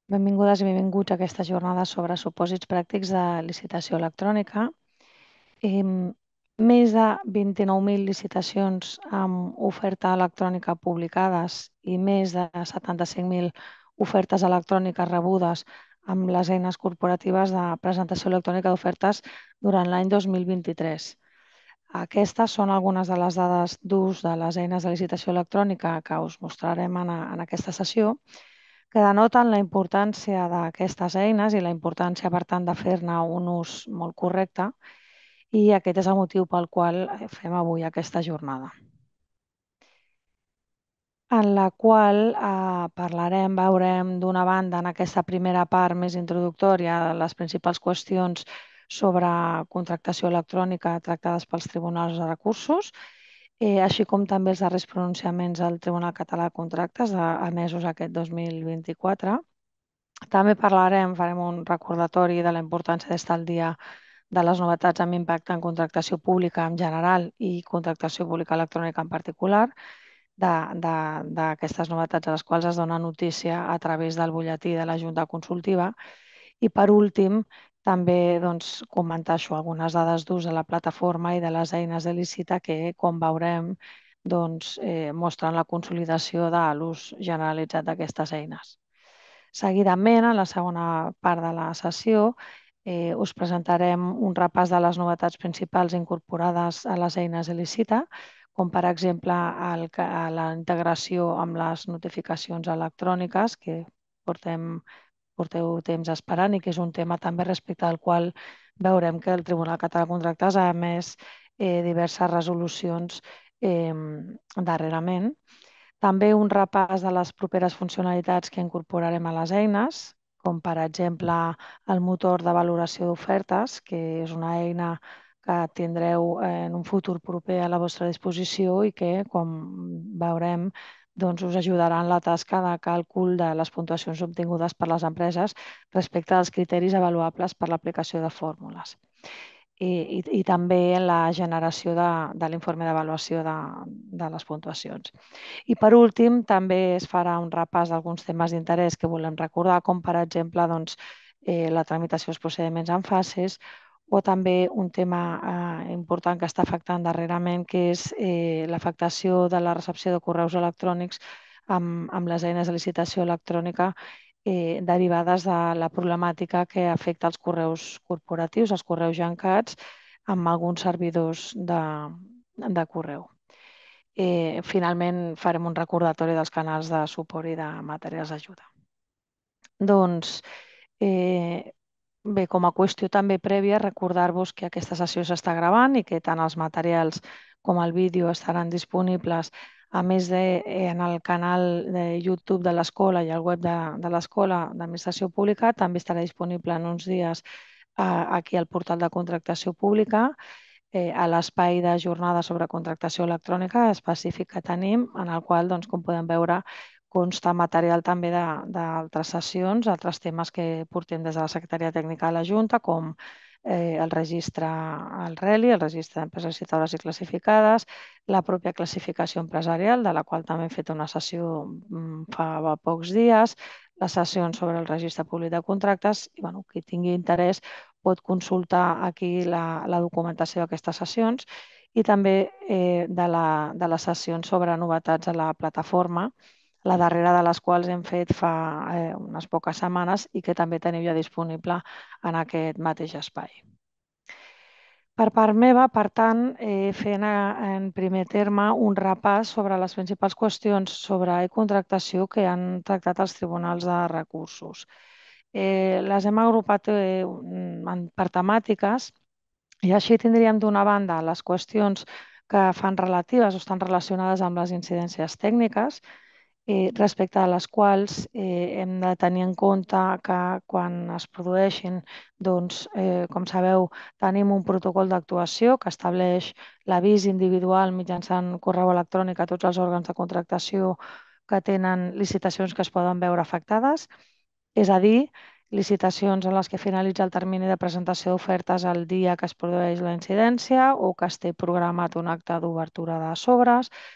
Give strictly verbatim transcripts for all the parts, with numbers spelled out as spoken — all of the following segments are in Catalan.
Benvingudes i benvinguts a aquesta jornada sobre supòsits pràctics de licitació electrònica. Em, Més de vint-i-nou mil licitacions amb oferta electrònica publicades i més de setanta-cinc mil ofertes electròniques rebudes amb les eines corporatives de presentació electrònica d'ofertes durant l'any dos mil vint-i-tres. Aquestes són algunes de les dades d'ús de les eines de licitació electrònica que us mostrarem en, en aquesta sessió, que denoten la importància d'aquestes eines i la importància, per tant, de fer-ne un ús molt correcte, i aquest és el motiu pel qual fem avui aquesta jornada, en la qual eh, parlarem, veurem d'una banda en aquesta primera part més introductòria les principals qüestions sobre contractació electrònica tractades pels tribunals de recursos, eh, així com també els darrers pronunciaments del Tribunal Català de Contractes eh, emesos aquest dos mil vint-i-quatre. També parlarem, farem un recordatori de la importància d'estar al dia de les novetats amb impacte en contractació pública en general i contractació pública electrònica en particular, d'aquestes novetats a les quals es dona notícia a través del butlletí de la Junta Consultiva. I per últim, també doncs, comentar això, algunes dades d'ús de la plataforma i de les eines de Licita que, com veurem, doncs, eh, mostren la consolidació de l'ús generalitzat d'aquestes eines. Seguidament, en la segona part de la sessió, eh, us presentarem un repàs de les novetats principals incorporades a les eines de Licita, com per exemple el, la integració amb les notificacions electròniques que portem, porteu temps esperant i que és un tema també respecte al qual veurem que el Tribunal Català de Contractes ha emès eh, diverses resolucions eh, darrerament. També un repàs de les properes funcionalitats que incorporarem a les eines, com per exemple el motor de valoració d'ofertes, que és una eina que tindreu en un futur proper a la vostra disposició i que, com veurem, doncs us ajudarà en la tasca de càlcul de les puntuacions obtingudes per les empreses respecte als criteris avaluables per l'aplicació de fórmules. I, i, i també en la generació de, de l'informe d'avaluació de, de les puntuacions. I per últim, també es farà un repàs d'alguns temes d'interès que volem recordar, com per exemple doncs, eh, la tramitació dels procediments en fases, o també un tema eh, important que està afectant darrerament, que és eh, l'afectació de la recepció de correus electrònics amb, amb les eines de licitació electrònica eh, derivades de la problemàtica que afecta els correus corporatius, els correus gencats, amb alguns servidors de, de correu. Eh, finalment, farem un recordatori dels canals de suport i de materials d'ajuda. Doncs, eh, bé, com a qüestió també prèvia, recordar-vos que aquesta sessió s'està gravant i que tant els materials com el vídeo estaran disponibles, a més de eh, en el canal de YouTube de l'escola i el web de, de l'Escola d'Administració Pública. També estarà disponible en uns dies eh, aquí al portal de contractació pública, eh, a l'espai de jornada sobre contractació electrònica específic que tenim, en el qual, doncs, com podem veure, consta material també d'altres sessions, altres temes que portem des de la Secretaria Tècnica de la Junta, com eh, el registre, el RELI, el registre d'empreses licitadores i classificades, la pròpia classificació empresarial, de la qual també hem fet una sessió fa pocs dies, les sessions sobre el registre públic de contractes, i bueno, qui tingui interès pot consultar aquí la, la documentació d'aquestes sessions, i també eh, de, la, de les sessions sobre novetats a la plataforma, la darrera de les quals hem fet fa eh, unes poques setmanes i que també teniu ja disponible en aquest mateix espai. Per part meva, per tant, eh, fent en primer terme un repàs sobre les principals qüestions sobre e-contractació que han tractat els tribunals de recursos. Eh, les hem agrupat eh, per temàtiques i així tindríem d'una banda les qüestions que fan relatives o estan relacionades amb les incidències tècniques, eh, respecte a les quals eh, hem de tenir en compte que quan es produeixin, doncs, eh, com sabeu, tenim un protocol d'actuació que estableix l'avís individual mitjançant correu electrònic a tots els òrgans de contractació que tenen licitacions que es poden veure afectades, és a dir, licitacions en les que finalitza el termini de presentació d'ofertes el dia que es produeix la incidència o que es té programat un acte d'obertura de sobres,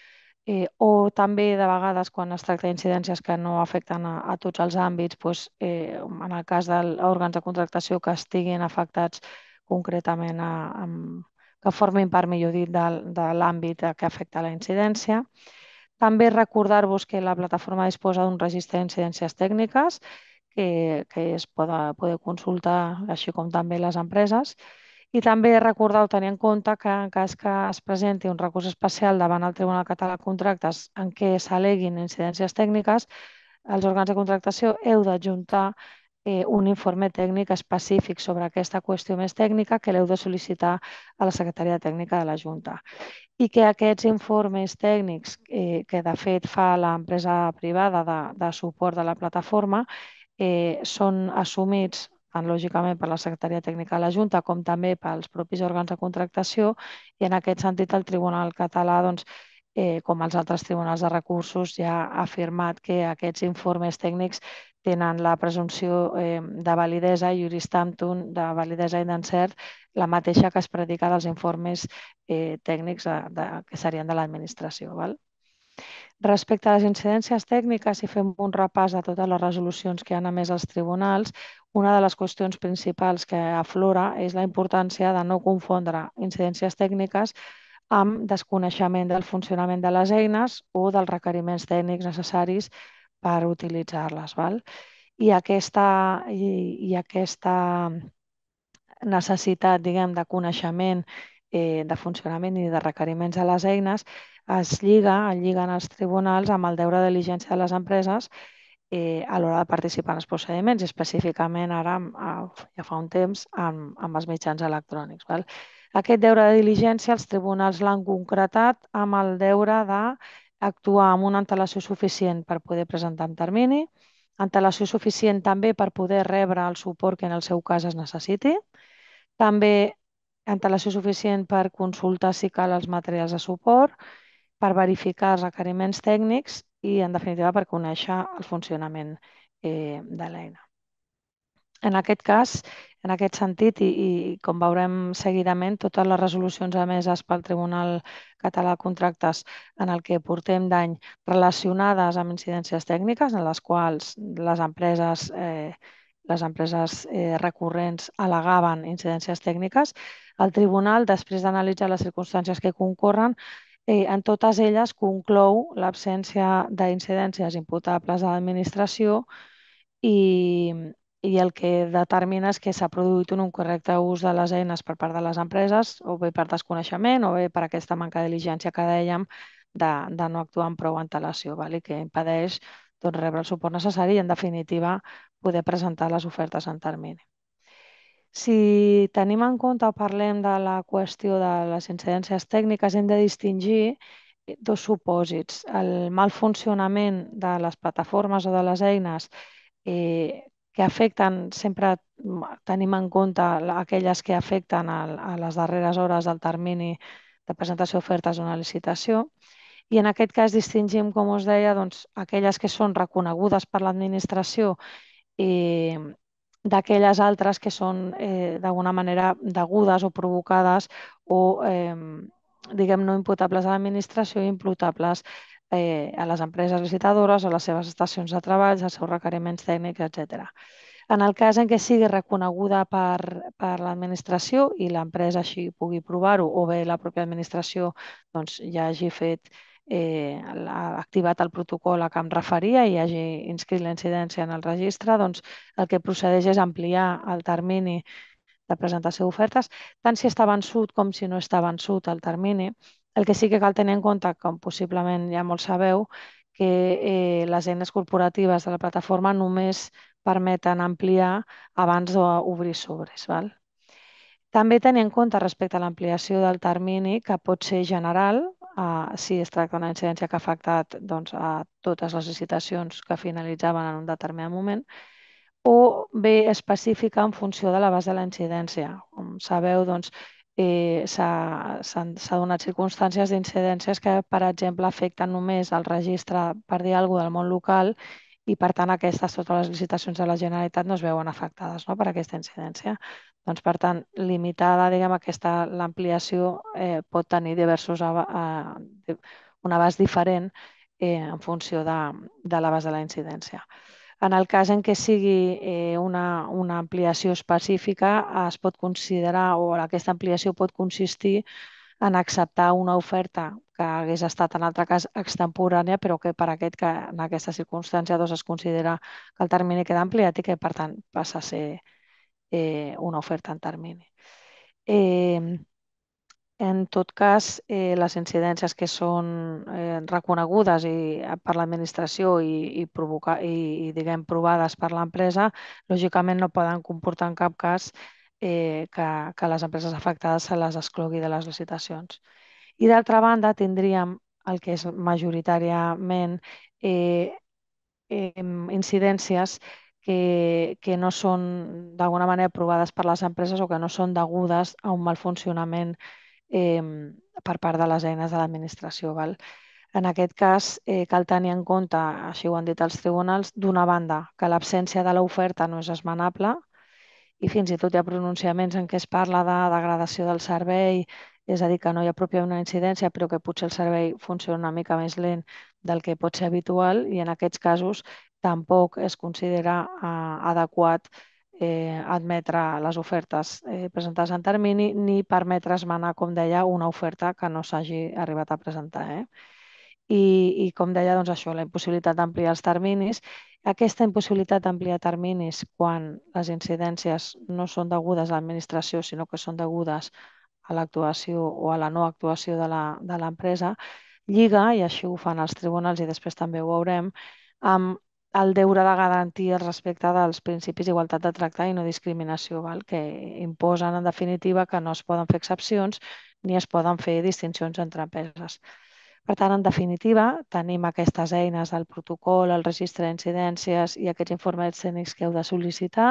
Eh, o també de vegades quan es tracta d'incidències que no afecten a, a tots els àmbits, doncs, eh, en el cas d'òrgans de contractació que estiguin afectats concretament a, a, que formin part, millor dit, de, de l'àmbit que afecta la incidència. També recordar-vos que la plataforma disposa d'un registre d'incidències tècniques que, que es pot, poder consultar, així com també les empreses. I també recordar o tenir en compte que en cas que es presenti un recurs especial davant el Tribunal Català de Contractes en què s'aleguin incidències tècniques, els òrgans de contractació heu d'adjuntar eh, un informe tècnic específic sobre aquesta qüestió més tècnica que l'heu de sol·licitar a la Secretaria Tècnica de la Junta. I que aquests informes tècnics eh, que de fet fa l'empresa privada de, de suport de la plataforma eh, són assumits tant lògicament per la Secretaria Tècnica de la Junta com també pels propis òrgans de contractació i en aquest sentit el Tribunal Català, doncs, eh, com els altres tribunals de recursos, ja ha afirmat que aquests informes tècnics tenen la presumpció eh, de validesa i iuris tantum, de validesa i d'encert, la mateixa que es predica dels informes eh, tècnics de, de, que serien de l'administració. Respecte a les incidències tècniques, si fem un repàs de totes les resolucions que han emès els tribunals, una de les qüestions principals que aflora és la importància de no confondre incidències tècniques amb desconeixement del funcionament de les eines o dels requeriments tècnics necessaris per utilitzar-les. I aquesta, i, i aquesta necessitat, diguem, de coneixement, eh, de funcionament i de requeriments de les eines es lliga, es lliguen els tribunals amb el deure de diligència de les empreses eh, a l'hora de participar en els procediments, i específicament ara, ja fa un temps, amb, amb els mitjans electrònics. Val? Aquest deure de diligència els tribunals l'han concretat amb el deure d'actuar amb una antelació suficient per poder presentar en termini, antelació suficient també per poder rebre el suport que en el seu cas es necessiti, també antelació suficient per consultar si cal els materials de suport, per verificar els requeriments tècnics i, en definitiva, per conèixer el funcionament eh, de l'eina. En aquest cas, en aquest sentit, i, i com veurem seguidament, totes les resolucions emeses pel Tribunal Català de Contractes en el que portem d'any relacionades amb incidències tècniques, en les quals les empreses, eh, les empreses eh, recurrents al·legaven incidències tècniques, el Tribunal, després d'analitzar les circumstàncies que concorren, eh, en totes elles conclou l'absència d'incidències imputables a l'administració i, i el que determina és que s'ha produït un incorrecte ús de les eines per part de les empreses, o bé per desconeixement o bé per aquesta manca de diligència que dèiem de, de no actuar amb prou antelació, val? I que impedeix doncs, rebre el suport necessari i, en definitiva, poder presentar les ofertes en termini. Si tenim en compte o parlem de la qüestió de les incidències tècniques, hem de distingir dos supòsits. El mal funcionament de les plataformes o de les eines eh, que afecten, sempre tenim en compte aquelles que afecten a, a les darreres hores del termini de presentació d'ofertes d'una licitació. I en aquest cas distingim, com us deia, doncs, aquelles que són reconegudes per l'administració i d'aquelles altres que són eh, d'alguna manera degudes o provocades o, eh, diguem, no imputables a l'administració i imputables eh, a les empreses licitadores, a les seves estacions de treball, als seus requeriments tècnics, etcètera. En el cas en què sigui reconeguda per, per l'administració i l'empresa així pugui provar-ho, o bé la pròpia administració doncs, ja hagi fet eh, ha activat el protocol a què em referia i hagi inscrit la incidència en el registre, doncs el que procedeix és ampliar el termini de presentació d'ofertes, tant si està vençut com si no està vençut el termini. El que sí que cal tenir en compte, com possiblement ja molts sabeu, que eh, les eines corporatives de la plataforma només permeten ampliar abans d'obrir sobres. Val? També tenir en compte respecte a l'ampliació del termini, que pot ser general, eh, si es tracta d'una incidència que ha afectat doncs, a totes les licitacions que finalitzaven en un determinat moment, o bé específica en funció de l'abast de la incidència. Com sabeu, doncs, eh, s'han donat circumstàncies d'incidències que, per exemple, afecten només el registre, per dir alguna cosa, del món local i, per tant, aquestes, totes les licitacions de la Generalitat no es veuen afectades, no?, per aquesta incidència. Doncs, per tant, limitada, diguem, aquesta l'ampliació eh, pot tenir diversos, eh, un abast diferent eh, en funció de, de l'abast de la incidència. En el cas en què sigui eh, una, una ampliació específica, es pot considerar, o aquesta ampliació pot consistir en acceptar una oferta que hagués estat en altre cas extemporània, però que per aquest, que en aquesta circumstància doncs, es considera que el termini queda ampliat i que per tant passa a ser eh, una oferta en termini. Eh, en tot cas, eh, les incidències que són eh, reconegudes i, per l'administració i, i, provocar, i, i diguem, provades per l'empresa, lògicament no poden comportar en cap cas eh, que, que les empreses afectades se les exclogui de les licitacions. I d'altra banda, tindríem el que és majoritàriament eh, eh, incidències que, que no són d'alguna manera provades per les empreses o que no són degudes a un mal funcionament eh, per part de les eines de l'administració. En aquest cas, eh, cal tenir en compte, així ho han dit els tribunals, d'una banda, que l'absència de l'oferta no és esmenable i fins i tot hi ha pronunciaments en què es parla de degradació del servei, és a dir, que no hi ha pròpiament una incidència, però que potser el servei funciona una mica més lent del que pot ser habitual i en aquests casos tampoc es considera eh, adequat eh, admetre les ofertes eh, presentades en termini ni permetre esmenar, com deia, una oferta que no s'hagi arribat a presentar. Eh? I, i com deia, doncs això, la impossibilitat d'ampliar els terminis. Aquesta impossibilitat d'ampliar terminis quan les incidències no són degudes a l'administració, sinó que són degudes a l'actuació o a la no actuació de l'empresa, lliga, i així ho fan els tribunals i després també ho veurem, amb el deure de garantir el respecte dels principis d'igualtat de tracte i no discriminació, val? Que imposen en definitiva que no es poden fer excepcions ni es poden fer distincions entre empreses. Per tant, en definitiva, tenim aquestes eines, el protocol, el registre d'incidències i aquests informes tècnics que heu de sol·licitar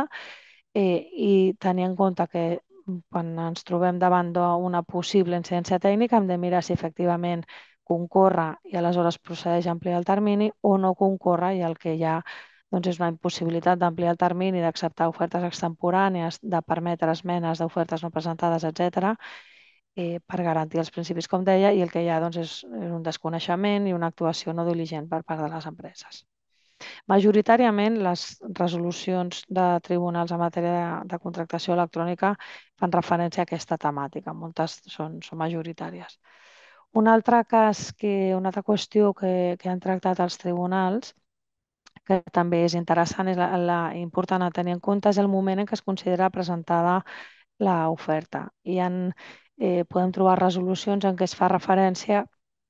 eh, i tenir en compte que quan ens trobem davant d'una possible incidència tècnica hem de mirar si efectivament concorre i aleshores procedeix a ampliar el termini o no concorre i el que hi ha doncs, és una impossibilitat d'ampliar el termini, d'acceptar ofertes extemporànies, de permetre esmenes d'ofertes no presentades, etcètera, eh, per garantir els principis, com deia, i el que hi ha doncs, és un desconeixement i una actuació no diligent per part de les empreses. Majoritàriament, les resolucions de tribunals en matèria de, de contractació electrònica fan referència a aquesta temàtica, moltes són, són majoritàries. Un altre cas, que, una altra qüestió que, que han tractat els tribunals, que també és interessant, és la, la important a tenir en compte, és el moment en què es considera presentada l'oferta. I en, eh, podem trobar resolucions en què es fa referència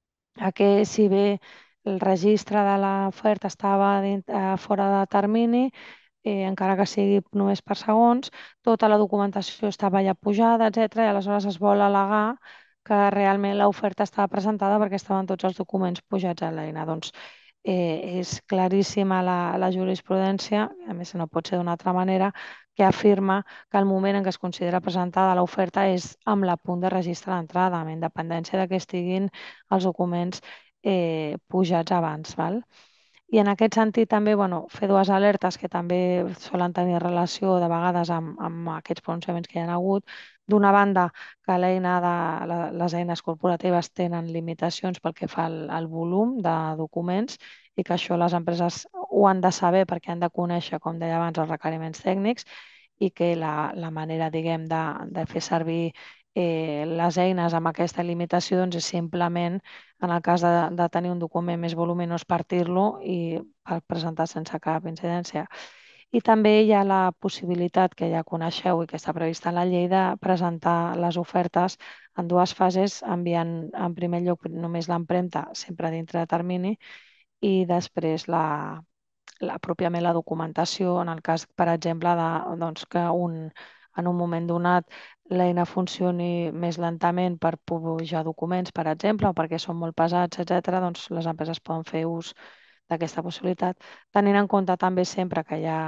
a que si bé el registre de l'oferta estava dins, eh, fora de termini, eh, encara que sigui només per segons, tota la documentació estava ja pujada, etcètera, i aleshores es vol al·legar que realment l'oferta estava presentada perquè estaven tots els documents pujats a l'eina. Doncs eh, és claríssima la, la jurisprudència, a més no pot ser d'una altra manera, que afirma que el moment en què es considera presentada l'oferta és amb la punt de registre d'entrada, amb independència de que estiguin els documents eh, pujats abans. Val? I en aquest sentit també bueno, fer dues alertes que també solen tenir relació de vegades amb, amb aquests pronunciaments que hi ha hagut. D'una banda, que l'eina de la, les eines corporatives tenen limitacions pel que fa al, al volum de documents i que això les empreses ho han de saber perquè han de conèixer, com deia abans, els requeriments tècnics i que la, la manera, diguem, de, de fer servir eh, les eines amb aquesta limitació doncs, és simplement, en el cas de, de tenir un document més voluminós, partir-lo i per presentar sense cap incidència. I també hi ha la possibilitat, que ja coneixeu i que està prevista en la llei, de presentar les ofertes en dues fases, enviant en primer lloc només l'empremta, sempre dintre de termini, i després la, la, pròpiament la documentació, en el cas, per exemple, de, doncs, que un, en un moment donat l'eina funcioni més lentament per pujar documents, per exemple, o perquè són molt pesats, etcètera, doncs les empreses poden fer ús d'aquesta possibilitat, tenint en compte també sempre que hi ha,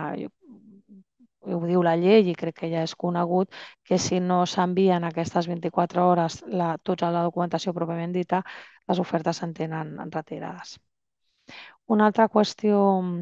ho diu la llei i crec que ja és conegut, que si no s'envien aquestes vint-i-quatre hores la, tota la documentació pròpiament dita, les ofertes s'entenen retirades. Una altra qüestió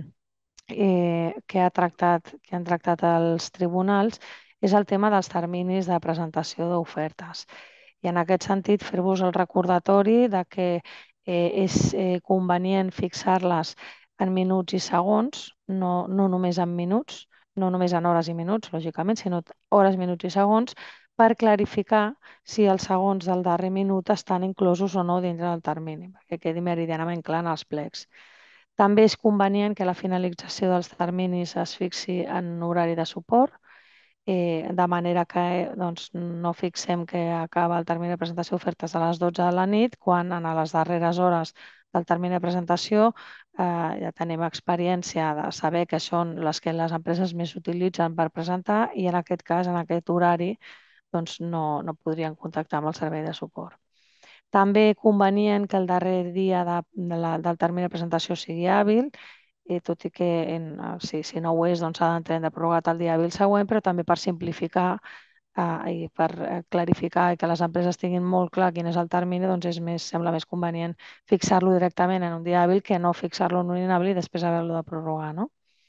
eh, que, ha tractat, que han tractat els tribunals és el tema dels terminis de presentació d'ofertes. I en aquest sentit, fer-vos el recordatori de que eh, és eh, convenient fixar-les en minuts i segons, no, no només en minuts, no només en hores i minuts, lògicament, sinó hores, minuts i segons, per clarificar si els segons del darrer minut estan inclosos o no dintre del termini, perquè quedi meridianament clar en els plecs. També és convenient que la finalització dels terminis es fixi en horari de suport, eh, de manera que doncs, no fixem que acaba el termini de presentació d'ofertes a les dotze de la nit, quan en les darreres hores del termini de presentació eh, ja tenim experiència de saber que són les que les empreses més utilitzen per presentar i en aquest cas, en aquest horari, doncs no, no podrien contactar amb el servei de suport. També convenient que el darrer dia de, de la, del termini de presentació sigui hàbil, eh, tot i que en, si, si no ho és, doncs s'ha d'entendre prorrogat el dia hàbil següent, però també per simplificar eh, i per clarificar i que les empreses tinguin molt clar quin és el termini, doncs és més, sembla més convenient fixar-lo directament en un dia hàbil que no fixar-lo en un inhàbil i després haver-lo de prorrogar, no?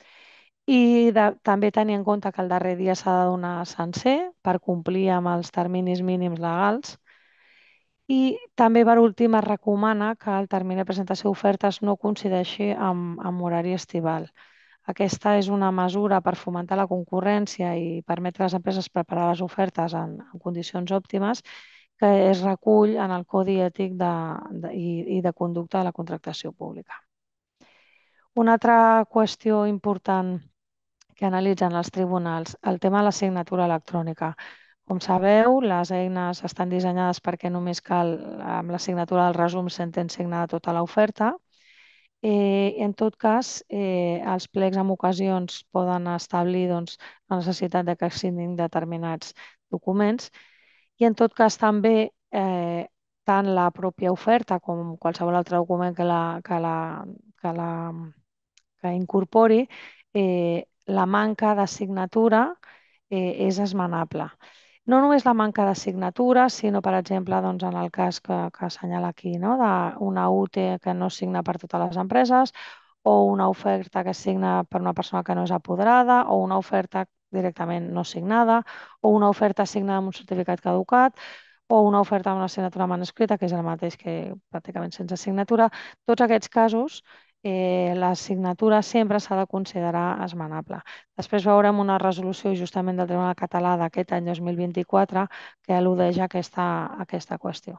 I de, també tenir en compte que el darrer dia s'ha de donar sencer per complir amb els terminis mínims legals. I també, per últim, es recomana que el termini de presentació d'ofertes no coincideixi amb, amb horari estival. Aquesta és una mesura per fomentar la concurrència i permetre a les empreses preparar les ofertes en, en condicions òptimes que es recull en el Codi Ètic de, de, i, i de Conducta de la Contractació Pública. Una altra qüestió important que analitzen els tribunals, el tema de la signatura electrònica. Com sabeu, les eines estan dissenyades perquè només cal, amb la signatura del resum, s'entén signada tota l'oferta. Eh, en tot cas, eh, els plecs en ocasions poden establir doncs, la necessitat de que es signin determinats documents i en tot cas també eh, tant la pròpia oferta com qualsevol altre document que la, que la, que la que incorpori, eh, la manca de signatura eh, és esmenable. No només la manca de signatura, sinó, per exemple, doncs, en el cas que, que assenyala aquí, no? d'una U T E que no signa per totes les empreses o una oferta que signa per una persona que no és apoderada o una oferta directament no signada o una oferta signada amb un certificat caducat o una oferta amb una signatura manuscrita, que és el mateix que pràcticament sense signatura. Tots aquests casos eh, la signatura sempre s'ha de considerar esmenable. Després veurem una resolució justament del Tribunal Català d'aquest any dos mil vint-i-quatre que al·ludeix a aquesta, a aquesta qüestió.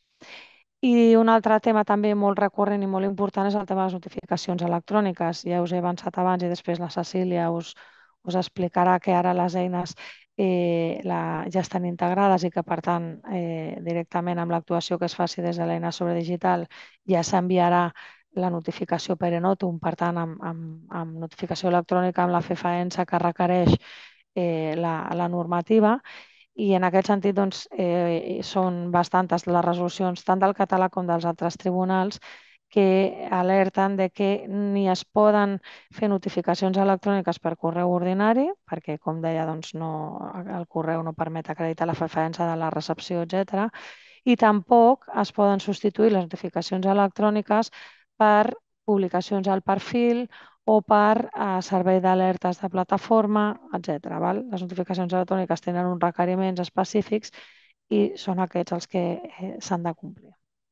I un altre tema també molt recurrent i molt important és el tema de les notificacions electròniques. Ja us he avançat abans i després la Cecília us, us explicarà que ara les eines eh, la, ja estan integrades i que, per tant, eh, directament amb l'actuació que es faci des de l'eina sobre digital ja s'enviarà la notificació per Enotum, per tant, amb, amb, amb notificació electrònica amb la FEFAENSA que requereix eh, la, la normativa. I en aquest sentit doncs, eh, són bastantes les resolucions tant del català com dels altres tribunals que alerten de que ni es poden fer notificacions electròniques per correu ordinari, perquè, com deia, doncs no, el correu no permet acreditar la fefaença de la recepció, etcètera, i tampoc es poden substituir les notificacions electròniques per publicacions al perfil o per eh, servei d'alertes de plataforma, etcètera. Val? Les notificacions electròniques tenen uns requeriments específics i són aquests els que eh, s'han de complir.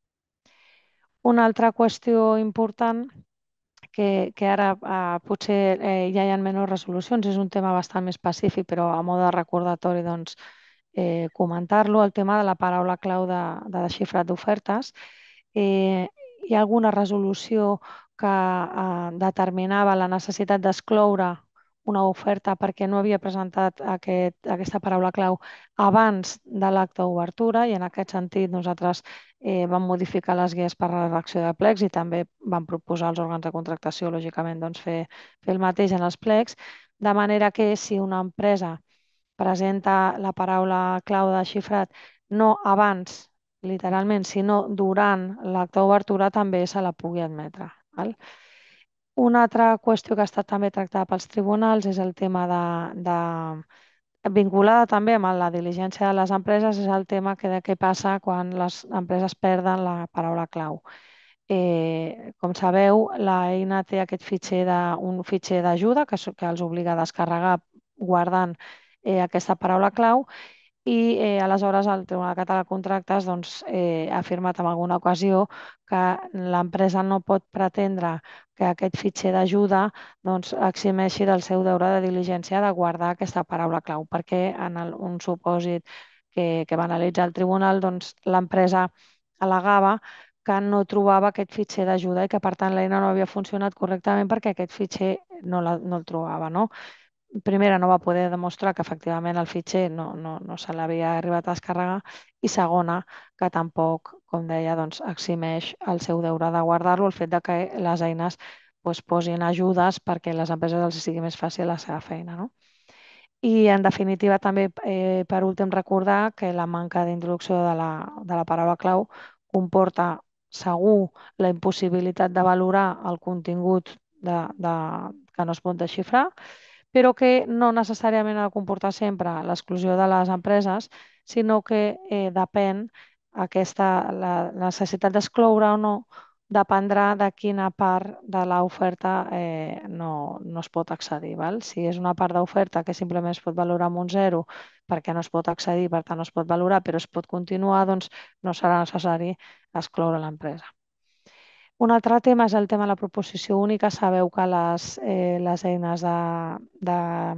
Una altra qüestió important que, que ara eh, potser eh, ja hi ha menys resolucions, és un tema bastant més específic, però a mode de recordatori doncs, eh, comentar-lo, el tema de la paraula clau de, de desxifrat d'ofertes. Eh, hi ha alguna resolució que eh, determinava la necessitat d'excloure una oferta perquè no havia presentat aquest, aquesta paraula clau abans de l'acte d'obertura i en aquest sentit nosaltres eh, vam modificar les guies per a la redacció de plecs i també vam proposar als òrgans de contractació, lògicament, doncs, fer, fer el mateix en els plecs, de manera que si una empresa presenta la paraula clau de xifrat no abans, literalment, sinó durant l'acte d'obertura, també se la pugui admetre. Val? Una altra qüestió que ha estat també tractada pels tribunals és el tema de, de vinculada també amb la diligència de les empreses, és el tema que de què passa quan les empreses perden la paraula clau. Eh, com sabeu, l'eina té aquest fitxer de, un fitxer d'ajuda que, que els obliga a descarregar guardant eh, aquesta paraula clau i eh, aleshores el Tribunal Català de Contractes doncs, eh, ha afirmat en alguna ocasió que l'empresa no pot pretendre que aquest fitxer d'ajuda doncs, eximeixi del seu deure de diligència de guardar aquesta paraula clau, perquè en el, un supòsit que, que va analitzar el tribunal, doncs, l'empresa al·legava que no trobava aquest fitxer d'ajuda i que, per tant, l'eina no havia funcionat correctament perquè aquest fitxer no, la, no el trobava, no? Primera, no va poder demostrar que efectivament el fitxer no, no, no se l'havia arribat a descarregar i segona, que tampoc, com deia, doncs, eximeix el seu deure de guardar-lo el fet de que les eines doncs, posin ajudes perquè les empreses els sigui més fàcil la seva feina. No? I, en definitiva, també, eh, per últim, recordar que la manca d'introducció de la, de la paraula clau comporta segur la impossibilitat de valorar el contingut de, de, que no es pot desxifrar, però que no necessàriament ha de comportar sempre l'exclusió de les empreses, sinó que eh, depèn aquesta, la necessitat d'excloure o no dependrà de quina part de l'oferta eh, no, no es pot accedir. Val? Si és una part d'oferta que simplement es pot valorar amb un zero perquè no es pot accedir, per tant no es pot valorar, però es pot continuar, doncs no serà necessari excloure l'empresa. Un altre tema és el tema de la proposició única. Sabeu que les, eh, les eines de, de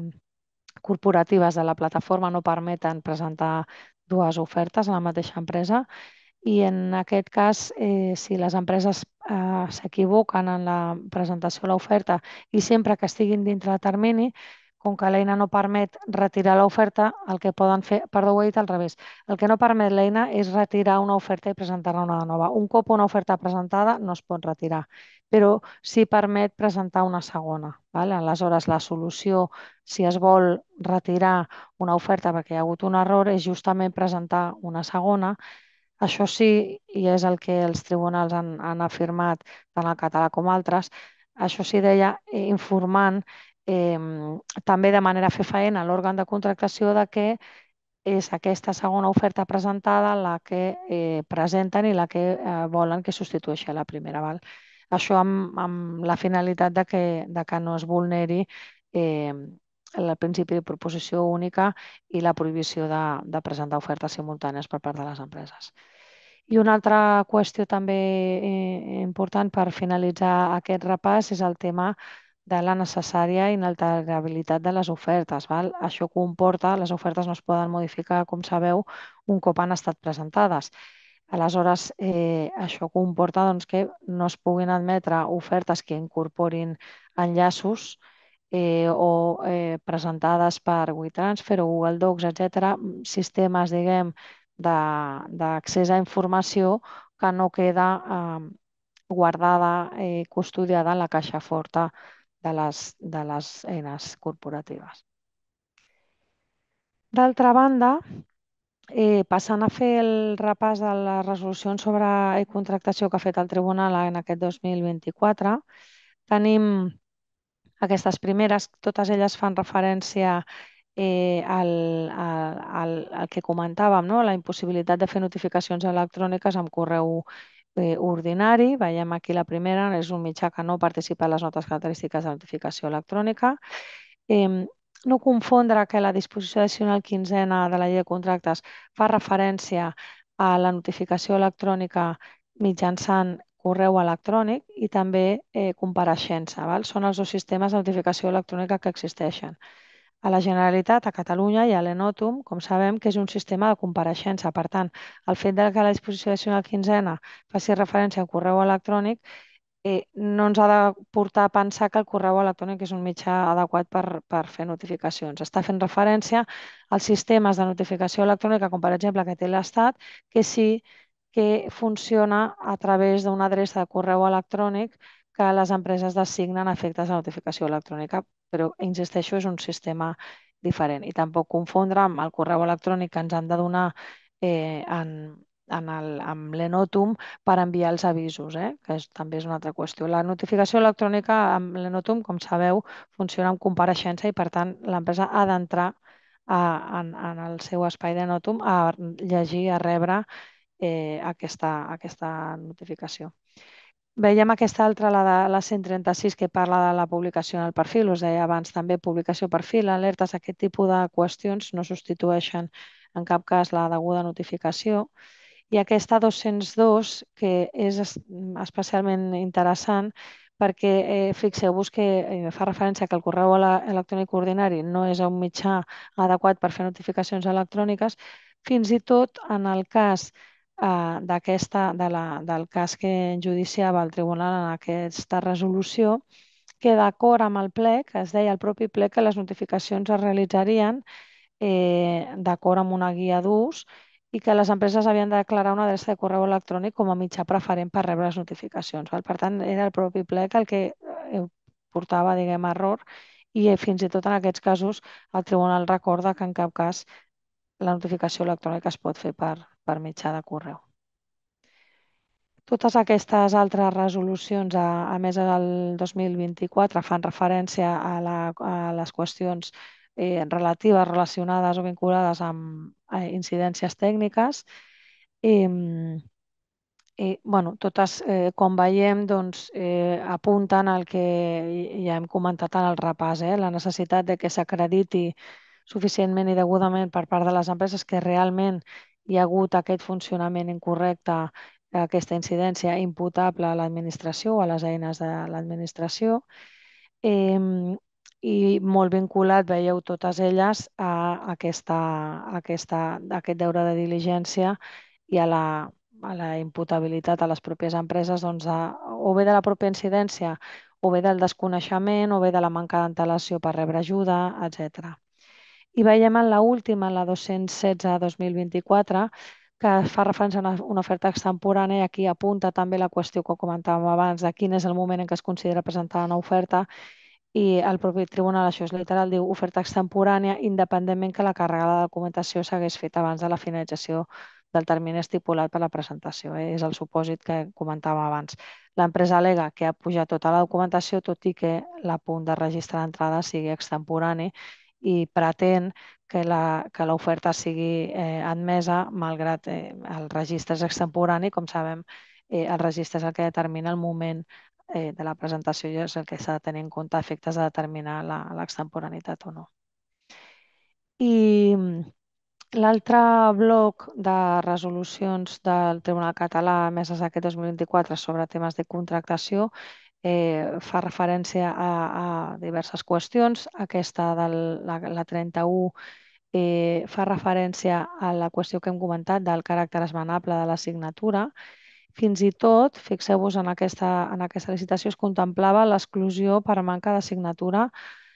corporatives de la plataforma no permeten presentar dues ofertes a la mateixa empresa i en aquest cas, eh, si les empreses eh, s'equivoquen en la presentació de l'oferta i sempre que estiguin dintre de termini, com que l'eina no permet retirar l'oferta, el que poden fer, perdó, ho he dit al revés, el que no permet l'eina és retirar una oferta i presentar-ne una de nova. Un cop una oferta presentada no es pot retirar, però sí permet presentar una segona. Val? Aleshores, la solució, si es vol retirar una oferta perquè hi ha hagut un error, és justament presentar una segona. Això sí, i és el que els tribunals han, han afirmat, tant el català com altres, això sí deia, eh, informant eh, també de manera fefaent a l'òrgan de contractació de que és aquesta segona oferta presentada la que eh, presenten i la que eh, volen que substitueixi a la primera. Val? Això amb, amb la finalitat de que, de que no es vulneri eh, el principi de proposició única i la prohibició de, de presentar ofertes simultànies per part de les empreses. I una altra qüestió també eh, important per finalitzar aquest repàs és el tema de la necessària inalterabilitat de les ofertes. Val? Això comporta, les ofertes no es poden modificar, com sabeu, un cop han estat presentades. Aleshores, eh, això comporta doncs, que no es puguin admetre ofertes que incorporin enllaços eh, o eh, presentades per WeTransfer o Google Docs, etcètera, sistemes, diguem, d'accés a informació que no queda eh, guardada i eh, custodiada en la caixa forta de les, de les eines corporatives. D'altra banda, eh, passant a fer el repàs de les resolucions sobre contractació que ha fet el Tribunal en aquest dos mil vint-i-quatre, tenim aquestes primeres, totes elles fan referència eh, al, al, al, al que comentàvem, no? La impossibilitat de fer notificacions electròniques amb correu eh, ordinari. Veiem aquí la primera, és un mitjà que no participa en les notes característiques de notificació electrònica. Eh, no confondre que la disposició addicional quinzena de la llei de contractes fa referència a la notificació electrònica mitjançant correu electrònic i també eh, compareixença. Val? Són els dos sistemes de notificació electrònica que existeixen. A la Generalitat, a Catalunya, hi ha l'Enotum, com sabem, que és un sistema de compareixença. Per tant, el fet de que la disposició addicional quinzena faci referència al correu electrònic eh, no ens ha de portar a pensar que el correu electrònic és un mitjà adequat per, per fer notificacions. Està fent referència als sistemes de notificació electrònica, com per exemple que té l'Estat, que sí que funciona a través d'una adreça de correu electrònic que les empreses designen a efectes de notificació electrònica, però, insisteixo, és un sistema diferent. I tampoc confondre amb el correu electrònic que ens han de donar eh, en, en el, amb l'Enotum per enviar els avisos, eh? que és, també és una altra qüestió. La notificació electrònica amb l'Enotum, com sabeu, funciona amb compareixença i, per tant, l'empresa ha d'entrar en, en el seu espai d'Enotum a llegir, a rebre eh, aquesta, aquesta notificació. Veiem aquesta altra, la de la cent trenta-sis, que parla de la publicació en el perfil. Us deia abans també publicació perfil, alertes, aquest tipus de qüestions no substitueixen en cap cas la deguda notificació. I aquesta dos-cents dos, que és especialment interessant perquè eh, fixeu-vos que eh, fa referència que el correu electrònic ordinari no és un mitjà adequat per fer notificacions electròniques, fins i tot en el cas eh, d'aquesta, de la, del cas que enjudiciava el tribunal en aquesta resolució, que d'acord amb el plec, es deia al propi plec que les notificacions es realitzarien eh, d'acord amb una guia d'ús i que les empreses havien de declarar una adreça de correu electrònic com a mitjà preferent per rebre les notificacions. Val? Per tant, era el propi plec el que eh, portava, diguem, error i eh, fins i tot en aquests casos el tribunal recorda que en cap cas la notificació electrònica es pot fer per, per mitjà de correu. Totes aquestes altres resolucions a, a més del dos mil vint-i-quatre fan referència a, la, a les qüestions eh, relatives, relacionades o vinculades amb eh, incidències tècniques. I, i bueno, totes, eh, com veiem, doncs, eh, apunten al que ja hem comentat en el repàs, eh, la necessitat de que s'acrediti suficientment i degudament per part de les empreses que realment hi ha hagut aquest funcionament incorrecte, aquesta incidència imputable a l'administració o a les eines de l'administració. Eh, I molt vinculat, veieu, totes elles a, aquesta, a, aquesta, a aquest deure de diligència i a la, a la imputabilitat a les pròpies empreses, doncs, a, o bé de la pròpia incidència, o bé del desconeixement, o bé de la manca d'antelació per rebre ajuda, etcètera. I veiem en l'última, en la dos-cents setze dos mil vint-i-quatre, que fa referència a una, una oferta extemporània i aquí apunta també la qüestió que comentàvem abans de quin és el moment en què es considera presentar una oferta i el propi tribunal, això és literal, diu oferta extemporània independentment que la càrrega de documentació s'hagués fet abans de la finalització del termini estipulat per la presentació. Eh? És el supòsit que comentàvem abans. L'empresa al·lega que ha pujat tota la documentació, tot i que l'apunt de registre d'entrada sigui extemporani i pretén que l'oferta sigui eh, admesa malgrat eh, el registre és extemporani. Com sabem, eh, el registre és el que determina el moment eh, de la presentació i és el que s'ha de tenir en compte a efectes de determinar l'extemporanitat o no. I l'altre bloc de resolucions del Tribunal Català emeses aquest dos mil vint-i-quatre sobre temes de contractació eh, fa referència a, a diverses qüestions. Aquesta de la, la trenta-u eh, fa referència a la qüestió que hem comentat del caràcter esmenable de la signatura. Fins i tot, fixeu-vos, en aquesta, en aquesta licitació es contemplava l'exclusió per manca de signatura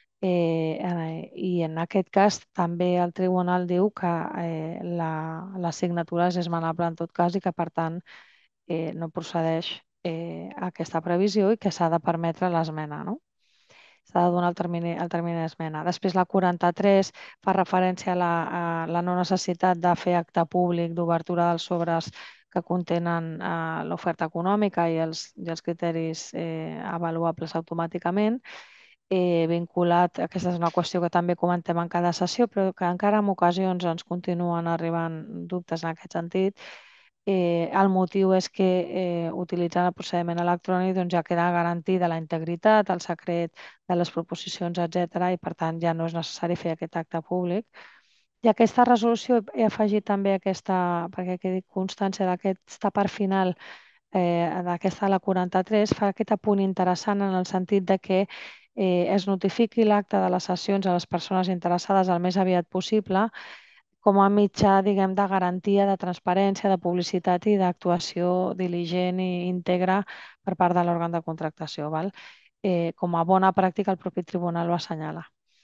eh, eh, i en aquest cas també el tribunal diu que eh, la, la signatura és esmenable en tot cas i que per tant eh, no procedeix eh, aquesta previsió i que s'ha de permetre l'esmena, no? S'ha de donar el termini, el termini d'esmena. Després la quaranta-tres fa referència a la, a la no necessitat de fer acte públic d'obertura dels sobres que contenen eh, l'oferta econòmica i els, i els criteris eh, avaluables automàticament. Eh, vinculat, aquesta és una qüestió que també comentem en cada sessió, però que encara en ocasions ens continuen arribant dubtes en aquest sentit. Eh, el motiu és que eh, utilitzant el procediment electrònic doncs, ja queda garantida la integritat, el secret de les proposicions, etcètera, i per tant ja no és necessari fer aquest acte públic. I aquesta resolució he afegit també aquesta, perquè quedi constància d'aquesta part final eh, d'aquesta, la quaranta-tres, fa aquest apunt interessant en el sentit de que eh, es notifiqui l'acte de les sessions a les persones interessades el més aviat possible com a mitjà, diguem, de garantia, de transparència, de publicitat i d'actuació diligent i íntegra per part de l'òrgan de contractació. Val? Eh, com a bona pràctica, el propi tribunal ho assenyala.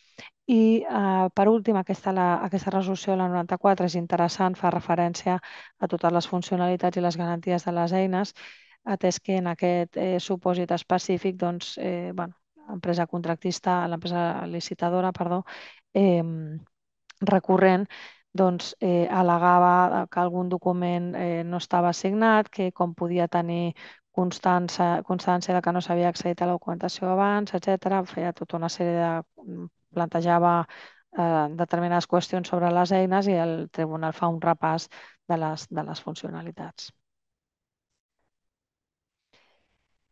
I eh, per últim, aquesta, la, aquesta resolució, la noranta-quatre, és interessant, fa referència a totes les funcionalitats i les garanties de les eines, atès que en aquest eh, supòsit específic, doncs, eh, bueno, l'empresa contractista, l'empresa licitadora, perdó, eh, recurrent, doncs, eh, al·legava que algun document eh, no estava signat, que com podia tenir constància, constància de que no s'havia accedit a la documentació abans, etcètera. Feia tota una sèrie de... plantejava eh, determinades qüestions sobre les eines i el tribunal fa un repàs de les, de les funcionalitats.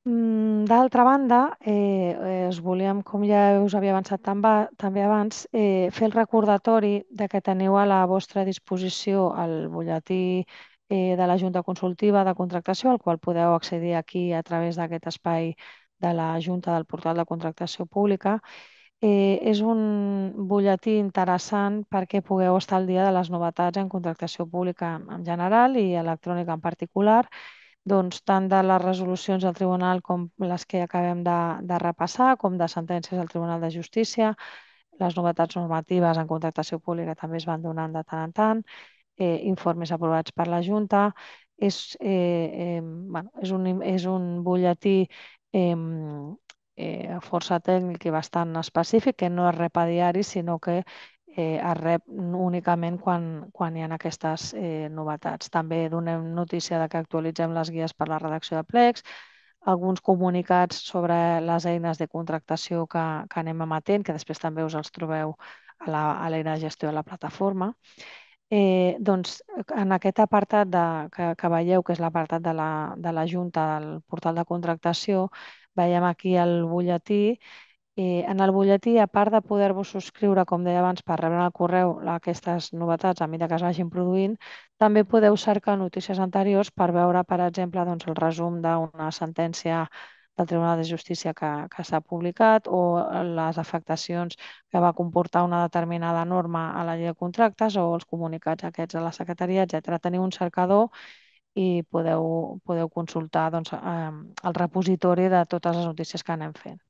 Mm, D'altra banda, eh, eh, us volíem, com ja us havia avançat també, també abans, eh, fer el recordatori de que teniu a la vostra disposició el butlletí eh, de la Junta Consultiva de Contractació, al qual podeu accedir aquí a través d'aquest espai de la Junta del portal de contractació pública. Eh, és un butlletí interessant perquè pugueu estar al dia de les novetats en contractació pública en general i electrònica en particular, doncs, tant de les resolucions del tribunal com les que acabem de, de repassar, com de sentències del Tribunal de Justícia. Les novetats normatives en contractació pública també es van donant de tant en tant, eh, informes aprovats per la Junta. És, eh, eh, bueno, és, un, és un butlletí eh, eh, força tècnic i bastant específic, que no es rep a diari, sinó que eh, es rep únicament quan, quan hi ha aquestes eh, novetats. També donem notícia de que actualitzem les guies per la redacció de plecs, alguns comunicats sobre les eines de contractació que, que anem emetent, que després també us els trobeu a la, a l'eina de gestió de la plataforma. Eh, doncs, en aquest apartat de, que, que veieu, que és l'apartat de, la, de la Junta del portal de contractació, veiem aquí el butlletí. Eh, en el butlletí, a part de poder-vos subscriure, com deia abans, per rebre en el correu aquestes novetats a mesura que es vagin produint, també podeu cercar notícies anteriors per veure, per exemple, doncs, el resum d'una sentència del Tribunal de Justícia que, que s'ha publicat, o les afectacions que va comportar una determinada norma a la llei de contractes, o els comunicats aquests de la secretaria, etcètera. Teniu un cercador i podeu, podeu consultar, doncs, eh, el repositori de totes les notícies que anem fent.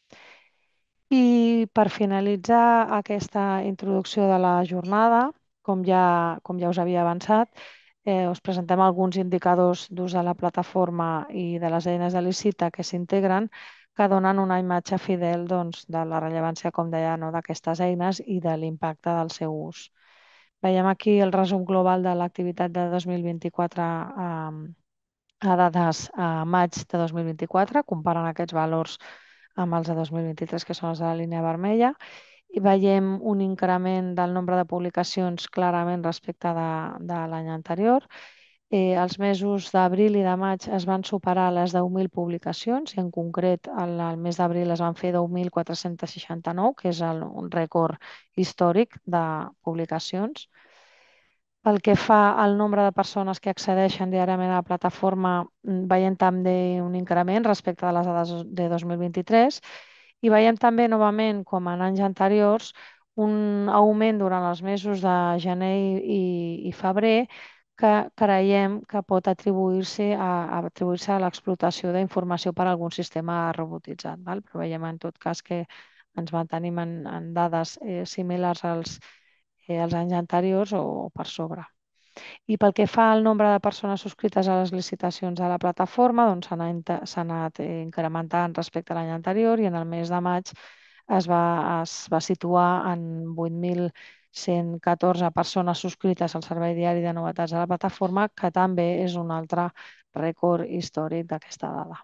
I per finalitzar aquesta introducció de la jornada, com ja, com ja us havia avançat, eh, us presentem alguns indicadors d'ús de la plataforma i de les eines de l'ICITA que s'integren, que donen una imatge fidel, doncs, de la rellevància, com deia, no, d'aquestes eines i de l'impacte del seu ús. Veiem aquí el resum global de l'activitat de dos mil vint-i-quatre eh, a dades a maig de dos mil vint-i-quatre, comparant aquests valors amb els de dos mil vint-i-tres, que són els de la línia vermella, i veiem un increment del nombre de publicacions clarament respecte de, de l'any anterior. Eh, els mesos d'abril i de maig es van superar les deu mil publicacions i en concret el, el mes d'abril es van fer deu mil quatre-cents seixanta-nou, que és el, un rècord històric de publicacions. Pel que fa al nombre de persones que accedeixen diàriament a la plataforma, mm, veiem també un increment respecte a les dades de dos mil vint-i-tres i veiem també novament, com en anys anteriors, un augment durant els mesos de gener i, i febrer que creiem que pot atribuir-se a, a atribuir-se a l'explotació d'informació per algun sistema robotitzat. Val? Però veiem en tot cas que ens mantenim en, en dades eh, similars als, eh, als anys anteriors o per sobre. I pel que fa al nombre de persones subscrites a les licitacions de la plataforma, doncs s'ha anat, s'ha anat eh, incrementant respecte a l'any anterior i en el mes de maig es va, es va situar en vuit mil cent catorze persones subscrites al servei diari de novetats de la plataforma, que també és un altre rècord històric d'aquesta dada.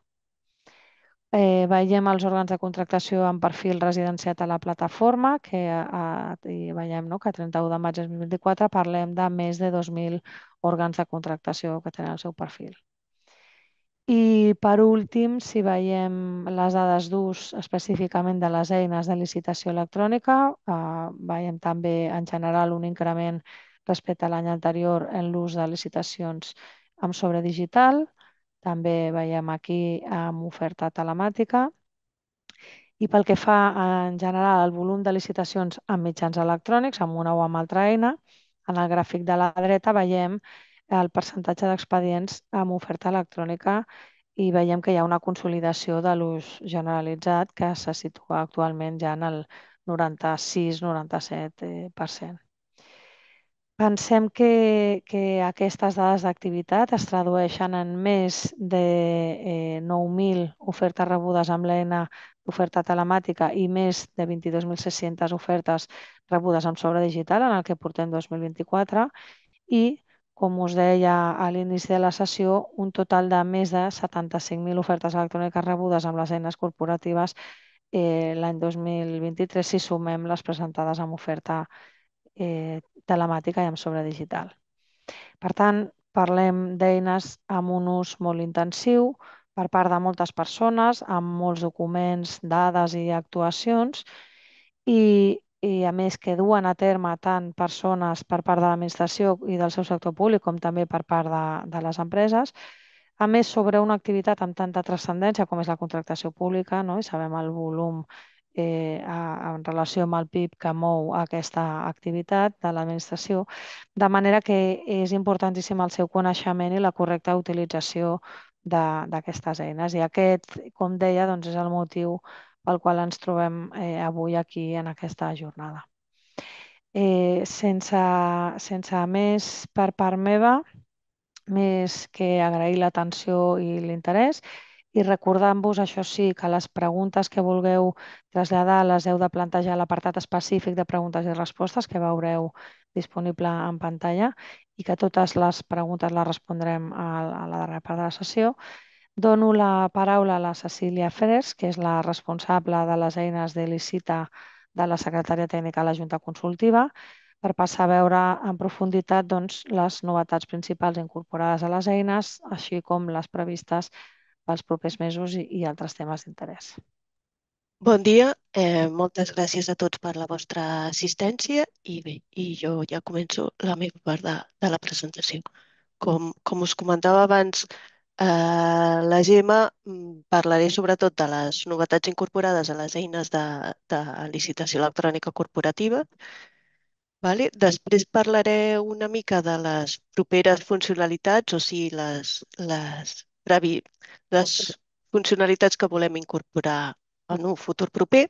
Eh, veiem els òrgans de contractació amb perfil residenciat a la plataforma, que eh, i veiem, no, que a trenta-u de maig de dos mil vint-i-quatre parlem de més de dos mil òrgans de contractació que tenen el seu perfil. I per últim, si veiem les dades d'ús específicament de les eines de licitació electrònica, eh, veiem també en general un increment respecte a l'any anterior en l'ús de licitacions amb sobre digital. També veiem aquí amb oferta telemàtica. I pel que fa en general al volum de licitacions amb mitjans electrònics, amb una o amb altra eina, en el gràfic de la dreta veiem el percentatge d'expedients amb oferta electrònica i veiem que hi ha una consolidació de l'ús generalitzat que se situa actualment ja en el noranta-sis noranta-set per cent. Pensem que, que aquestes dades d'activitat es tradueixen en més de eh, nou mil ofertes rebudes amb l'eina d'oferta telemàtica i més de vint-i-dos mil sis-centes ofertes rebudes amb sobre digital en el que portem dos mil vint-i-quatre i, com us deia a l'inici de la sessió, un total de més de setanta-cinc mil ofertes electròniques rebudes amb les eines corporatives eh, l'any dos mil vint-i-tres si sumem les presentades amb oferta eh, telemàtica i amb sobre digital. Per tant, parlem d'eines amb un ús molt intensiu, per part de moltes persones, amb molts documents, dades i actuacions, i, i a més que duen a terme tant persones per part de l'administració i del seu sector públic com també per part de, de les empreses, a més sobre una activitat amb tanta transcendència com és la contractació pública, no? I sabem el volum eh, a, en relació amb el P I B que mou aquesta activitat de l'administració, de manera que és importantíssim el seu coneixement i la correcta utilització d'aquestes eines. I aquest, com deia, doncs és el motiu pel qual ens trobem eh, avui aquí en aquesta jornada. Eh, sense, sense més per part meva, més que agrair l'atenció i l'interès i recordant-vos, això sí, que les preguntes que vulgueu traslladar les heu de plantejar a l'apartat específic de preguntes i respostes que veureu disponible en pantalla i que totes les preguntes les respondrem a, a la darrera part de la sessió. Dono la paraula a la Cecília Fres, que és la responsable de les eines de l'ICITA de la Secretaria Tècnica de la Junta Consultiva, per passar a veure en profunditat doncs, les novetats principals incorporades a les eines, així com les previstes pels propers mesos i, i altres temes d'interès. Bon dia, eh, moltes gràcies a tots per la vostra assistència i bé, i jo ja començo la meva part de, de la presentació. Com, com us comentava abans, eh, la Gemma mm, parlaré sobretot de les novetats incorporades a les eines de, de licitació electrònica corporativa. Vale? Després parlaré una mica de les properes funcionalitats, o sigui, les, les, previ, les funcionalitats que volem incorporar en un futur proper.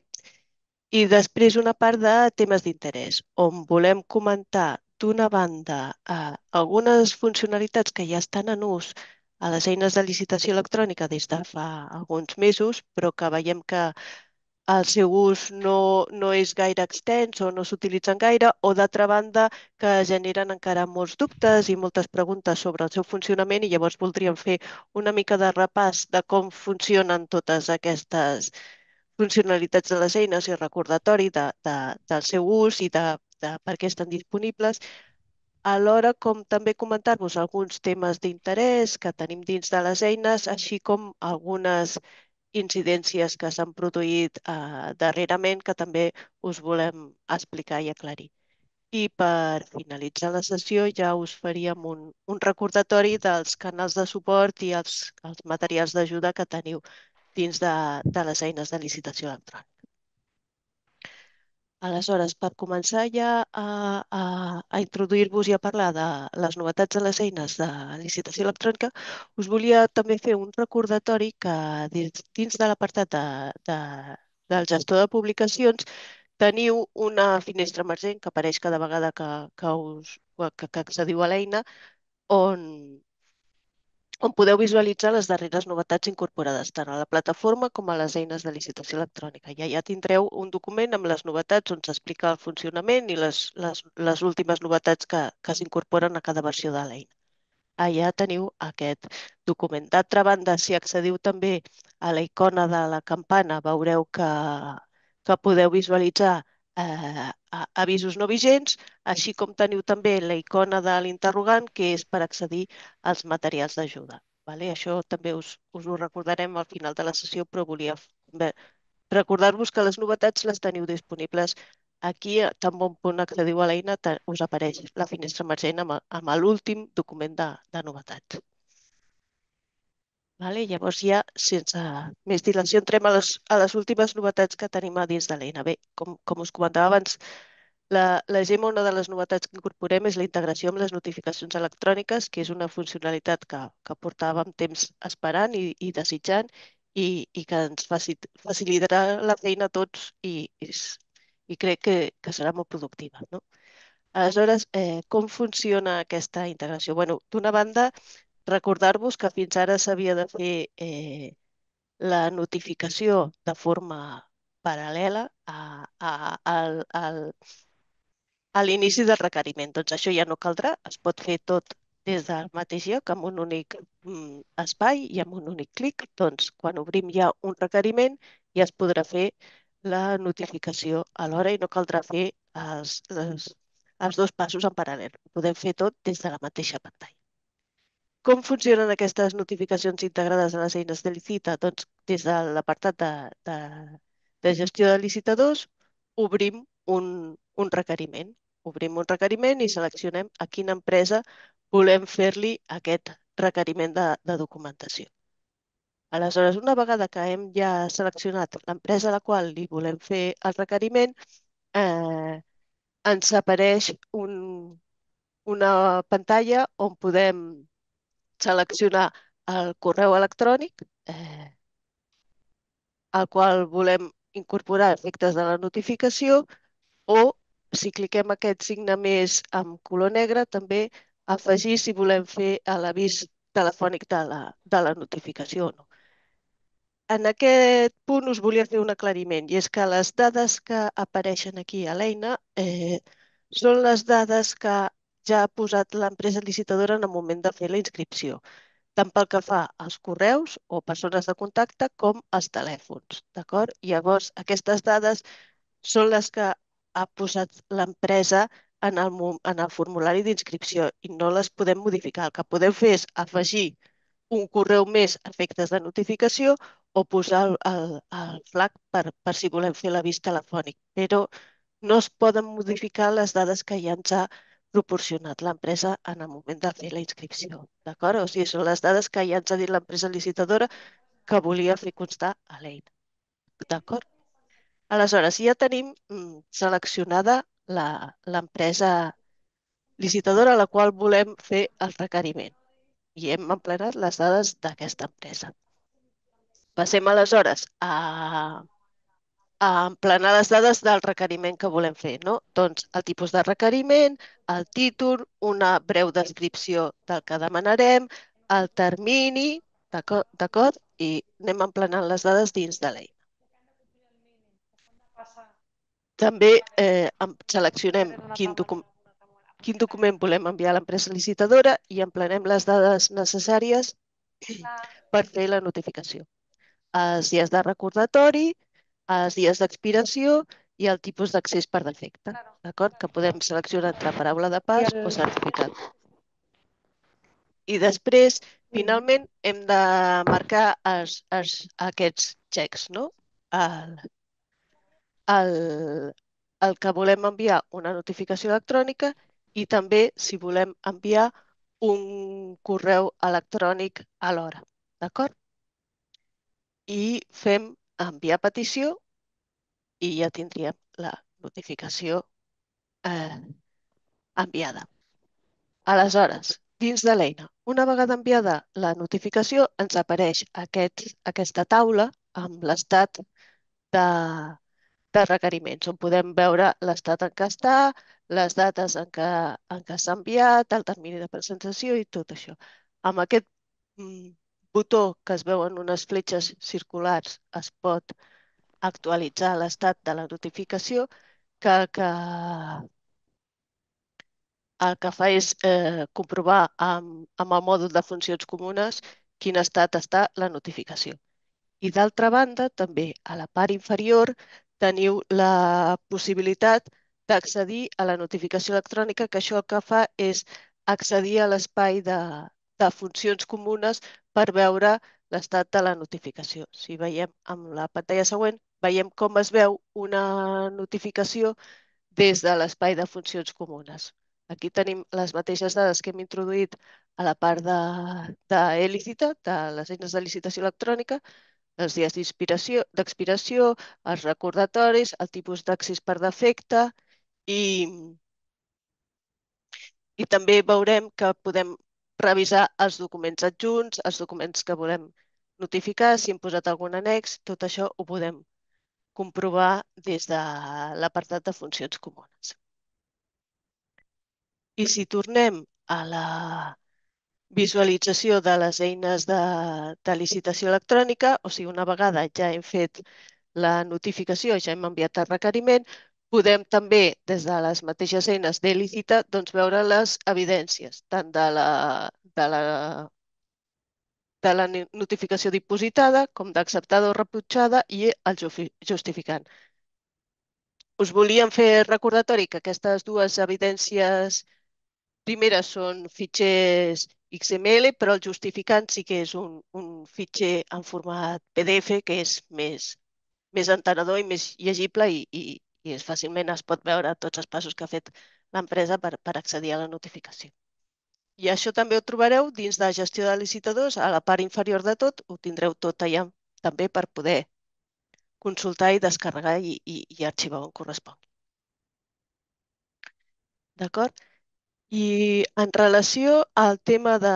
I després una part de temes d'interès, on volem comentar d'una banda eh, algunes funcionalitats que ja estan en ús a les eines de licitació electrònica des de fa alguns mesos, però que veiem que el seu ús no, no és gaire extens o no s'utilitzen gaire, o d'altra banda que generen encara molts dubtes i moltes preguntes sobre el seu funcionament i llavors voldríem fer una mica de repàs de com funcionen totes aquestes funcionalitats de les eines i recordatori de, de, del seu ús i de, de per què estan disponibles. Alhora, com també comentar-vos alguns temes d'interès que tenim dins de les eines, així com algunes incidències que s'han produït eh, darrerament que també us volem explicar i aclarir. I per finalitzar la sessió ja us faríem un, un recordatori dels canals de suport i els, els materials d'ajuda que teniu dins de, de les eines de licitació electrònica. Aleshores, per començar ja a, a, a introduir-vos i a parlar de les novetats de les eines de licitació electrònica, us volia també fer un recordatori que dins, dins de l'apartat de, de, del gestor de publicacions teniu una finestra emergent que apareix cada vegada que, que, us, que, que accediu a l'eina on on podeu visualitzar les darreres novetats incorporades tant a la plataforma com a les eines de licitació electrònica. Ja ja tindreu un document amb les novetats on s'explica el funcionament i les, les, les últimes novetats que, que s'incorporen a cada versió de l'eina. Allà teniu aquest document. D'altra banda, si accediu també a la icona de la campana, veureu que, que podeu visualitzar eh, avisos no vigents, així com teniu també la icona de l'interrogant, que és per accedir als materials d'ajuda. Vale? Això també us, us ho recordarem al final de la sessió, però volia recordar-vos que les novetats les teniu disponibles aquí, tan bon punt accediu a l'eina, us apareix la finestra emergent amb, amb l'últim document de, de novetats. Vale? Llavors ja, sense més dilació, entrem a les, a les últimes novetats que tenim a dins de l'eina. Bé, com, com us comentava abans, la, la Gemma, una de les novetats que incorporem és la integració amb les notificacions electròniques, que és una funcionalitat que, que portàvem temps esperant i, i desitjant i, i que ens facilitarà la feina a tots i, i, i crec que, que serà molt productiva. No? Aleshores, eh, com funciona aquesta integració? Bueno, d'una banda, recordar-vos que fins ara s'havia de fer eh, la notificació de forma paral·lela a, a, al, al, a l'inici del requeriment. Doncs això ja no caldrà, es pot fer tot des del mateix lloc, amb un únic mm, espai i amb un únic clic. Doncs quan obrim ja un requeriment ja es podrà fer la notificació alhora i no caldrà fer els, les, els dos passos en paral·lel. Ho podem fer tot des de la mateixa pantalla. com funcionen aquestes notificacions integrades a les eines de Licita? Doncs des de l'apartat de, de, de gestió de licitadors obrim un, un requeriment. Obrim un requeriment i seleccionem a quina empresa volem fer-li aquest requeriment de, de documentació. Aleshores, una vegada que hem ja seleccionat l'empresa a la qual li volem fer el requeriment, eh, ens apareix un, una pantalla on podem seleccionar el correu electrònic eh, al qual volem incorporar efectes de la notificació o, si cliquem aquest signe més amb color negre, també afegir si volem fer l'avís telefònic de la, de la notificació o no. En aquest punt us volia fer un aclariment, i és que les dades que apareixen aquí a l'eina eh, són les dades que ja ha posat l'empresa licitadora en el moment de fer la inscripció, tant pel que fa als correus o persones de contacte com als telèfons, d'acord? Llavors, aquestes dades són les que ha posat l'empresa en el, mo- en el formulari d'inscripció i no les podem modificar. El que podem fer és afegir un correu més a efectes de notificació o posar el, el, el flag per, per si volem fer l'avís telefònic, però no es poden modificar les dades que ja ens ha proporcionat l'empresa en el moment de fer la inscripció. D'acord? O sigui, són les dades que ja ens ha dit l'empresa licitadora que volia fer constar a l'eina. D'acord? Aleshores, ja tenim mm, seleccionada la- l'empresa licitadora a la qual volem fer el requeriment i hem emplenat les dades d'aquesta empresa. Passem aleshores a, a emplenar les dades del requeriment que volem fer, no? Doncs el tipus de requeriment, el títol, una breu descripció del que demanarem, el termini, d'acord? I anem emplenant les dades dins de l'eina. També eh, seleccionem quin, docu quin document volem enviar a l'empresa licitadora i emplenem les dades necessàries per fer la notificació. Els dies de recordatori, els dies d'expiració i el tipus d'accés per defecte, d'acord? Que podem seleccionar entre paraula de I pas o el... certificat. I després, finalment, hem de marcar els, els, aquests xecs, no? El, el, el que volem enviar una notificació electrònica i també si volem enviar un correu electrònic alhora, d'acord? I fem enviar petició i ja tindríem la notificació eh, enviada. Aleshores, dins de l'eina, una vegada enviada la notificació, ens apareix aquest, aquesta taula amb l'estat de, de requeriments, on podem veure l'estat en què està, les dates en què, en què s'ha enviat, el termini de presentació i tot això. Amb aquest mm, botó que es veuen unes fletxes circulars es pot actualitzar l'estat de la notificació que, que el que fa és eh, comprovar amb, amb el mòdul de funcions comunes quin estat està la notificació. I d'altra banda, també a la part inferior teniu la possibilitat d'accedir a la notificació electrònica, que això el que fa és accedir a l'espai de, de funcions comunes per veure l'estat de la notificació. Si veiem amb la pantalla següent, veiem com es veu una notificació des de l'espai de funcions comunes. Aquí tenim les mateixes dades que hem introduït a la part de, de e-licita, de les eines de licitació electrònica, els dies d'inspiració, d'expiració, els recordatoris, el tipus d'accés per defecte i, i també veurem que podem revisar els documents adjunts, els documents que volem notificar, si hem posat algun annex, tot això ho podem comprovar des de l'apartat de funcions comunes. I si tornem a la visualització de les eines de, de licitació electrònica, o sigui, una vegada ja hem fet la notificació, ja hem enviat el requeriment, podem també, des de les mateixes eines de Licita, doncs, veure les evidències, tant de la, de la, de la notificació dipositada com d'acceptada o rebutjada i el justificant. Us volíem fer recordatori que aquestes dues evidències primera són fitxers X M L, però el justificant sí que és un, un fitxer en format P D F que és més, més entenedor i més llegible i, i, i és fàcilment es pot veure tots els passos que ha fet l'empresa per, per accedir a la notificació. I això també ho trobareu dins de gestió de licitadors, a la part inferior de tot, ho tindreu tot allà també per poder consultar i descarregar i, i, i arxivar on correspon. D'acord? I en relació al tema de,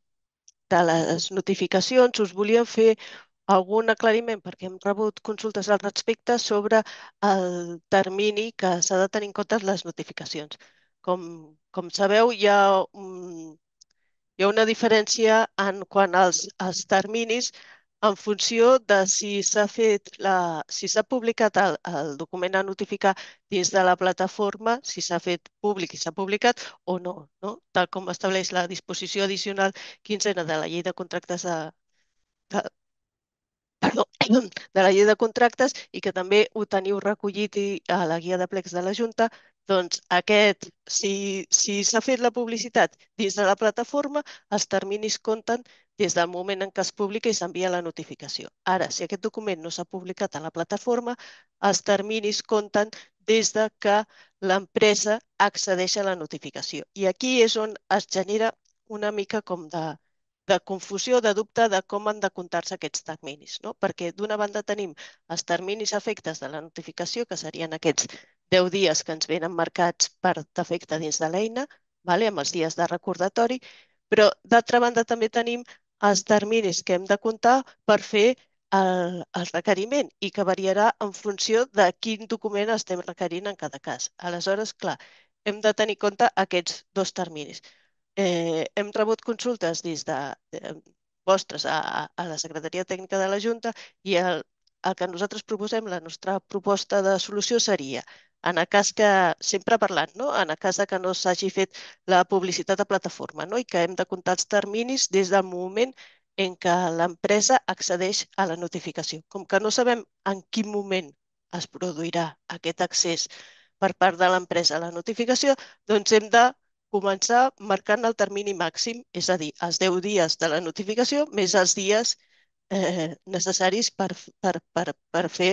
de les notificacions, us volia fer algun aclariment perquè hem rebut consultes al respecte sobre el termini que s'ha de tenir en compte en les notificacions. Com, com sabeu, hi ha un, hi ha una diferència en quant als, als terminis en funció de si s'ha fet la, si s'ha publicat el, el document a notificar dins de la plataforma, si s'ha fet públic i s'ha publicat o no, no? Tal com estableix la disposició addicional quinzena de la llei de contractes de, de, perdó, de la llei de contractes i que també ho teniu recollit i- a la guia de plecs de la Junta, doncs aquest, si si s'ha fet la publicitat dins de la plataforma, els terminis compten des del moment en què es publica i s'envia la notificació. Ara, si aquest document no s'ha publicat a la plataforma, els terminis compten des de que l'empresa accedeix a la notificació. I aquí és on es genera una mica com de de confusió, de dubte de com han de comptar-se aquests terminis, no? Perquè d'una banda tenim els terminis efectes de la notificació, que serien aquests deu dies que ens venen marcats per defecte dins de l'eina, vale? Amb els dies de recordatori, però d'altra banda també tenim els terminis que hem de comptar per fer el, el requeriment i que variarà en funció de quin document estem requerint en cada cas. Aleshores, clar, hem de tenir en compte aquests dos terminis eh, hem rebut consultes des de, de vostres a, a la Secretaria Tècnica de la Junta i el, el que nosaltres proposem, la nostra proposta de solució seria, en el cas que, sempre parlant, no? En el cas de que no s'hagi fet la publicitat a plataforma no? I que hem de comptar els terminis des del moment en què l'empresa accedeix a la notificació. Com que no sabem en quin moment es produirà aquest accés per part de l'empresa a la notificació, doncs hem de començar marcant el termini màxim, és a dir, els deu dies de la notificació més els dies eh, necessaris per, per, per, per fer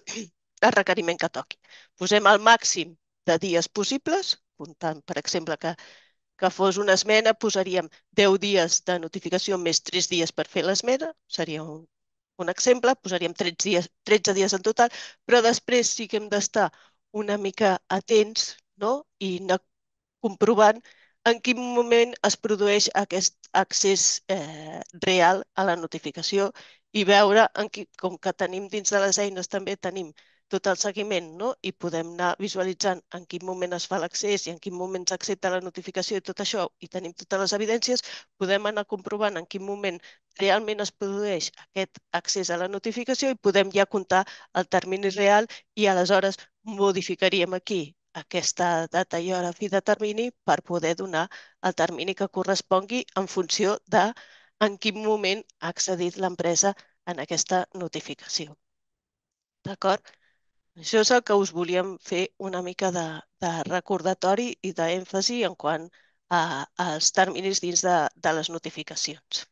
el requeriment que toqui. Posem el màxim de dies possibles, comptant, per exemple, que, que fos una esmena, posaríem deu dies de notificació més tres dies per fer l'esmena, seria un, un exemple, posaríem tretze dies, tretze dies en total, però després sí que hem d'estar una mica atents no? I anar comprovant en quin moment es produeix aquest accés eh, real a la notificació i veure, en qui, com que tenim dins de les eines també tenim tot el seguiment no? I podem anar visualitzant en quin moment es fa l'accés i en quin moment s'accepta la notificació i tot això, i tenim totes les evidències, podem anar comprovant en quin moment realment es produeix aquest accés a la notificació i podem ja comptar el termini real i aleshores modificaríem aquí aquesta data i hora fi de termini per poder donar el termini que correspongui en funció de en quin moment ha accedit l'empresa en aquesta notificació. D'acord? Això és el que us volíem fer una mica de, de recordatori i d'èmfasi en quant a, als terminis dins de, de les notificacions.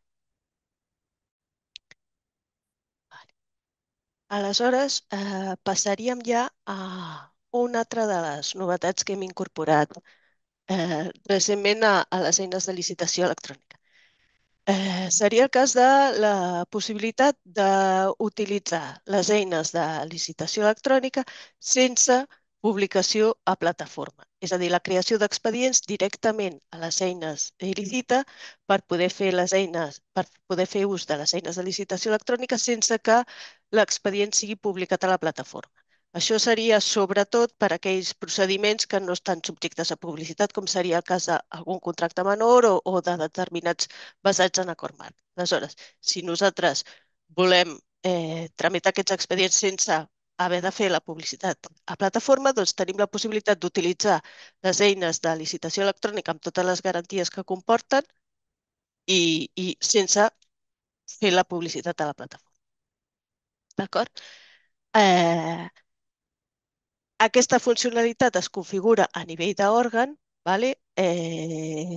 Vale. Aleshores, eh, passaríem ja a una altra de les novetats que hem incorporat eh, recentment a, a les eines de licitació electrònica. Eh, seria el cas de la possibilitat d'utilitzar les eines de licitació electrònica sense publicació a plataforma. És a dir, la creació d'expedients directament a les eines Licita per poder fer les eines, per poder fer ús de les eines de licitació electrònica sense que l'expedient sigui publicat a la plataforma. Això seria sobretot per a aquells procediments que no estan subjectes a publicitat, com seria el cas d'algun contracte menor o, o de determinats basats en acord marc. Aleshores, si nosaltres volem eh, tramitar aquests expedients sense haver de fer la publicitat a plataforma, doncs tenim la possibilitat d'utilitzar les eines de licitació electrònica amb totes les garanties que comporten i, i sense fer la publicitat a la plataforma. D'acord? Eh, Aquesta funcionalitat es configura a nivell d'òrgan, vale? Eh,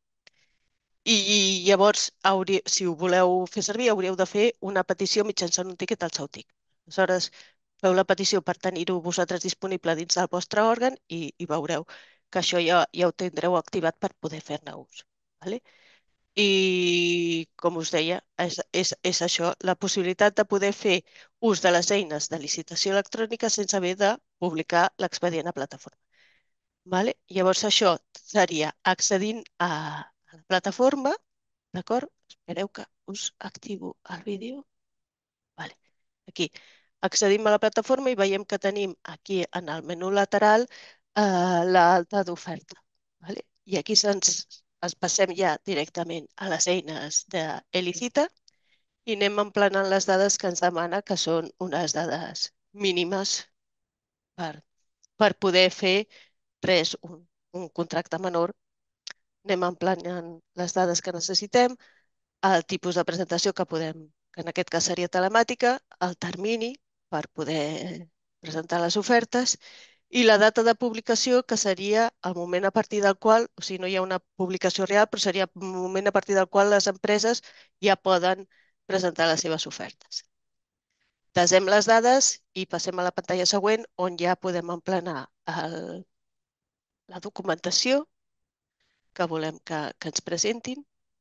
I llavors, hauria, si ho voleu fer servir, hauríeu de fer una petició mitjançant un tiquet al Sautic. Aleshores, feu la petició per tenir-ho vosaltres disponible dins del vostre òrgan i, i veureu que això ja, ja ho tindreu activat per poder fer-ne ús. Vale? I, com us deia, és, és, és això, la possibilitat de poder fer ús de les eines de licitació electrònica sense haver de publicar l'expedient a plataforma. Vale? Llavors això seria accedint a, a la plataforma, d'acord? Espereu que us activo el vídeo. Vale. Aquí accedim a la plataforma i veiem que tenim aquí en el menú lateral eh, l'alta d'oferta. Vale? I aquí se'ns es passem ja directament a les eines d'Elicita i anem emplenant les dades que ens demana, que són unes dades mínimes per, per poder fer res, un, un contracte menor. Anem emplenant les dades que necessitem, el tipus de presentació que podem, que en aquest cas seria telemàtica, el termini per poder presentar les ofertes i la data de publicació, que seria el moment a partir del qual, o sigui, no hi ha una publicació real, però seria el moment a partir del qual les empreses ja poden presentar les seves ofertes. Desem les dades i passem a la pantalla següent, on ja podem emplenar el, la documentació que volem que, que ens presentin.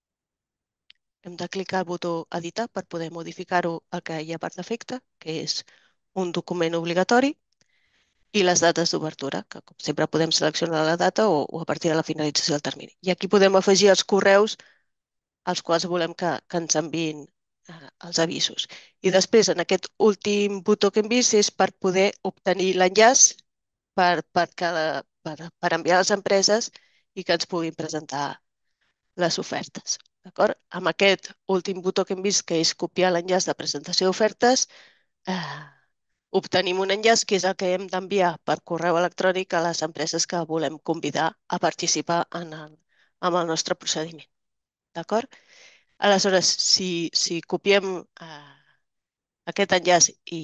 Hem de clicar al botó editar per poder modificar-ho el que hi ha per defecte, que és un document obligatori, i les dates d'obertura, que com sempre podem seleccionar la data o, o a partir de la finalització del termini. I aquí podem afegir els correus als quals volem que, que ens enviïn eh, els avisos. I després, en aquest últim botó que hem vist, és per poder obtenir l'enllaç per, per, cada, per, per enviar a les empreses i que ens puguin presentar les ofertes. D'acord? Amb aquest últim botó que hem vist, que és copiar l'enllaç de presentació d'ofertes, eh, obtenim un enllaç que és el que hem d'enviar per correu electrònic a les empreses que volem convidar a participar en el, en el nostre procediment. D'acord? Aleshores, si, si copiem eh, aquest enllaç i,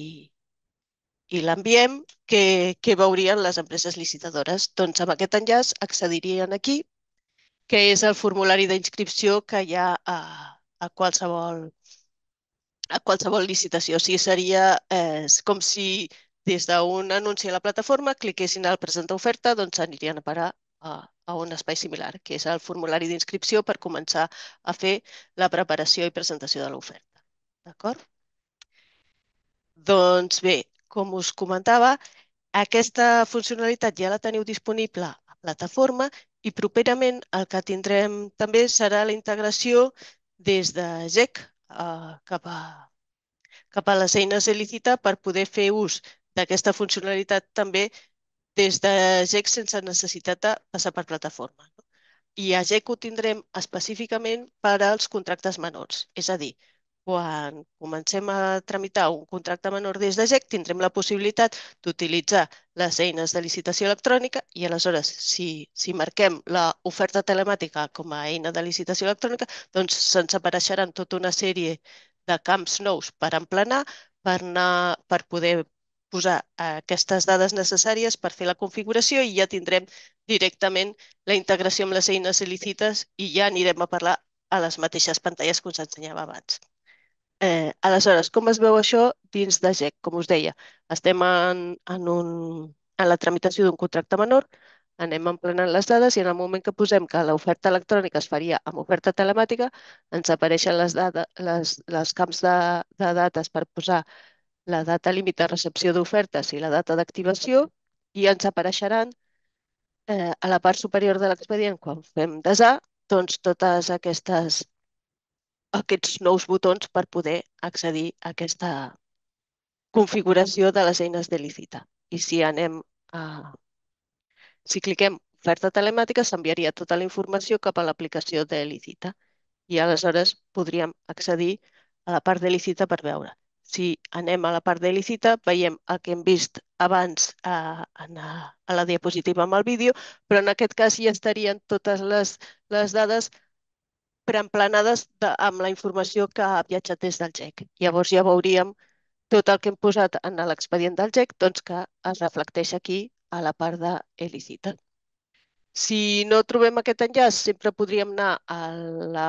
i l'enviem, què, què veurien les empreses licitadores? Doncs amb aquest enllaç accedirien aquí, que és el formulari d'inscripció que hi ha a, a qualsevol a qualsevol licitació. O sigui, seria eh, com si des d'un anunci a la plataforma cliquessin al presentar oferta, doncs anirien a parar a, a un espai similar, que és el formulari d'inscripció per començar a fer la preparació i presentació de l'oferta. D'acord? Doncs bé, com us comentava, aquesta funcionalitat ja la teniu disponible a plataforma i properament el que tindrem també serà la integració des de G E C eh, cap a cap a les eines de Licita per poder fer ús d'aquesta funcionalitat també des de G E C sense necessitat de passar per plataforma. I a G E C ho tindrem específicament per als contractes menors. És a dir, quan comencem a tramitar un contracte menor des de G E C, tindrem la possibilitat d'utilitzar les eines de licitació electrònica i aleshores, si, si marquem l'oferta telemàtica com a eina de licitació electrònica, doncs se'ns apareixeran tota una sèrie de camps nous per emplenar, per, anar, per poder posar aquestes dades necessàries per fer la configuració i ja tindrem directament la integració amb les eines il·lícites i ja anirem a parlar a les mateixes pantalles que us ensenyava abans. Eh, aleshores, com es veu això dins de G E C? Com us deia, estem en, en, un, en la tramitació d'un contracte menor, anem emplenant les dades i en el moment que posem que l'oferta electrònica es faria amb oferta telemàtica, ens apareixen les, dades, les, les camps de, de dates per posar la data límit de recepció d'ofertes i la data d'activació i ens apareixeran eh, a la part superior de l'expedient, quan fem desar, doncs totes aquestes aquests nous botons per poder accedir a aquesta configuració de les eines de Licita. I si anem a... Si cliquem oferta telemàtica, s'enviaria tota la informació cap a l'aplicació de Licita i aleshores podríem accedir a la part de Licita per veure. Si anem a la part de Licita, veiem el que hem vist abans a, a, a la diapositiva amb el vídeo, però en aquest cas ja estarien totes les, les dades preemplenades de, amb la informació que ha viatjat des del G E C. Llavors ja veuríem tot el que hem posat en l'expedient del G E C, doncs que es reflecteix aquí a la part de Elicita. Si no trobem aquest enllaç, sempre podríem anar a la,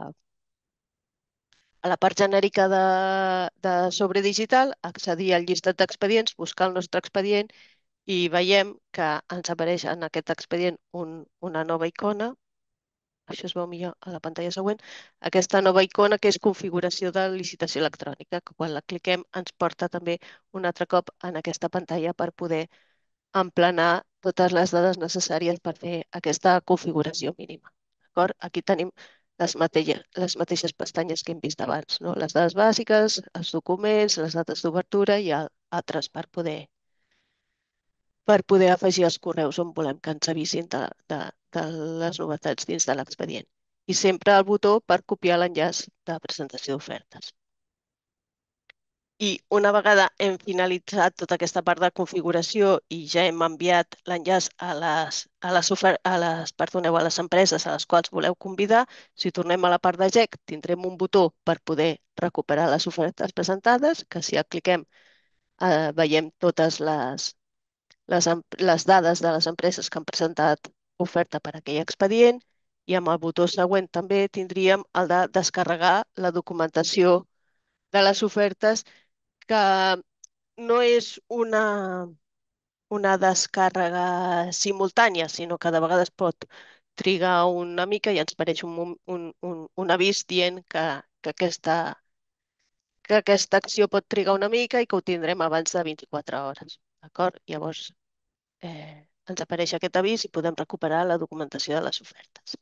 a la part genèrica de, de sobre digital, accedir al llistat d'expedients, buscar el nostre expedient i veiem que ens apareix en aquest expedient un, una nova icona. Això es veu millor a la pantalla següent. Aquesta nova icona que és configuració de licitació electrònica, que quan la cliquem ens porta també un altre cop en aquesta pantalla per poder emplenar totes les dades necessàries per fer aquesta configuració mínima. D'acord? Aquí tenim les mateixes, les mateixes pestanyes que hem vist abans, no? Les dades bàsiques, els documents, les dates d'obertura i altres per poder per poder afegir els correus on volem que ens avisin de, de, de les novetats dins de l'expedient. I sempre el botó per copiar l'enllaç de presentació d'ofertes. I una vegada hem finalitzat tota aquesta part de configuració i ja hem enviat l'enllaç a les, a les, a les, perdoneu, a les empreses a les quals voleu convidar, si tornem a la part de G E C, tindrem un botó per poder recuperar les ofertes presentades, que si el cliquem eh, veiem totes les, les, les dades de les empreses que han presentat oferta per a aquell expedient i amb el botó següent també tindríem el de descarregar la documentació de les ofertes, que no és una, una descàrrega simultània, sinó que de vegades pot trigar una mica i ens apareix un, un, un, un avís dient que, que, aquesta, que aquesta acció pot trigar una mica i que ho tindrem abans de vint-i-quatre hores. D'acord? Llavors, eh, ens apareix aquest avís i podem recuperar la documentació de les ofertes.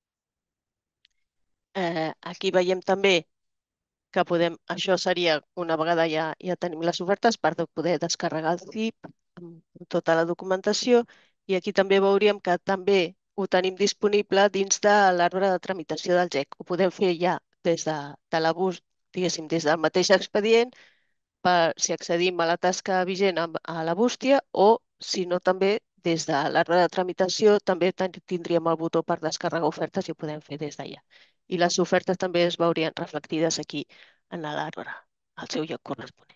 Eh, aquí veiem també que podem, això seria una vegada ja, ja tenim les ofertes per poder descarregar el zip amb tota la documentació i aquí també veuríem que també ho tenim disponible dins de l'arbre de tramitació del G E C. Ho podem fer ja des de, de la bus, diguéssim, des del mateix expedient per si accedim a la tasca vigent a la bústia o, si no, també des de l'arbre de tramitació també tindríem el botó per descarregar ofertes i ho podem fer des d'allà. I les ofertes també es veurien reflectides aquí en l'arbre, al seu lloc corresponent.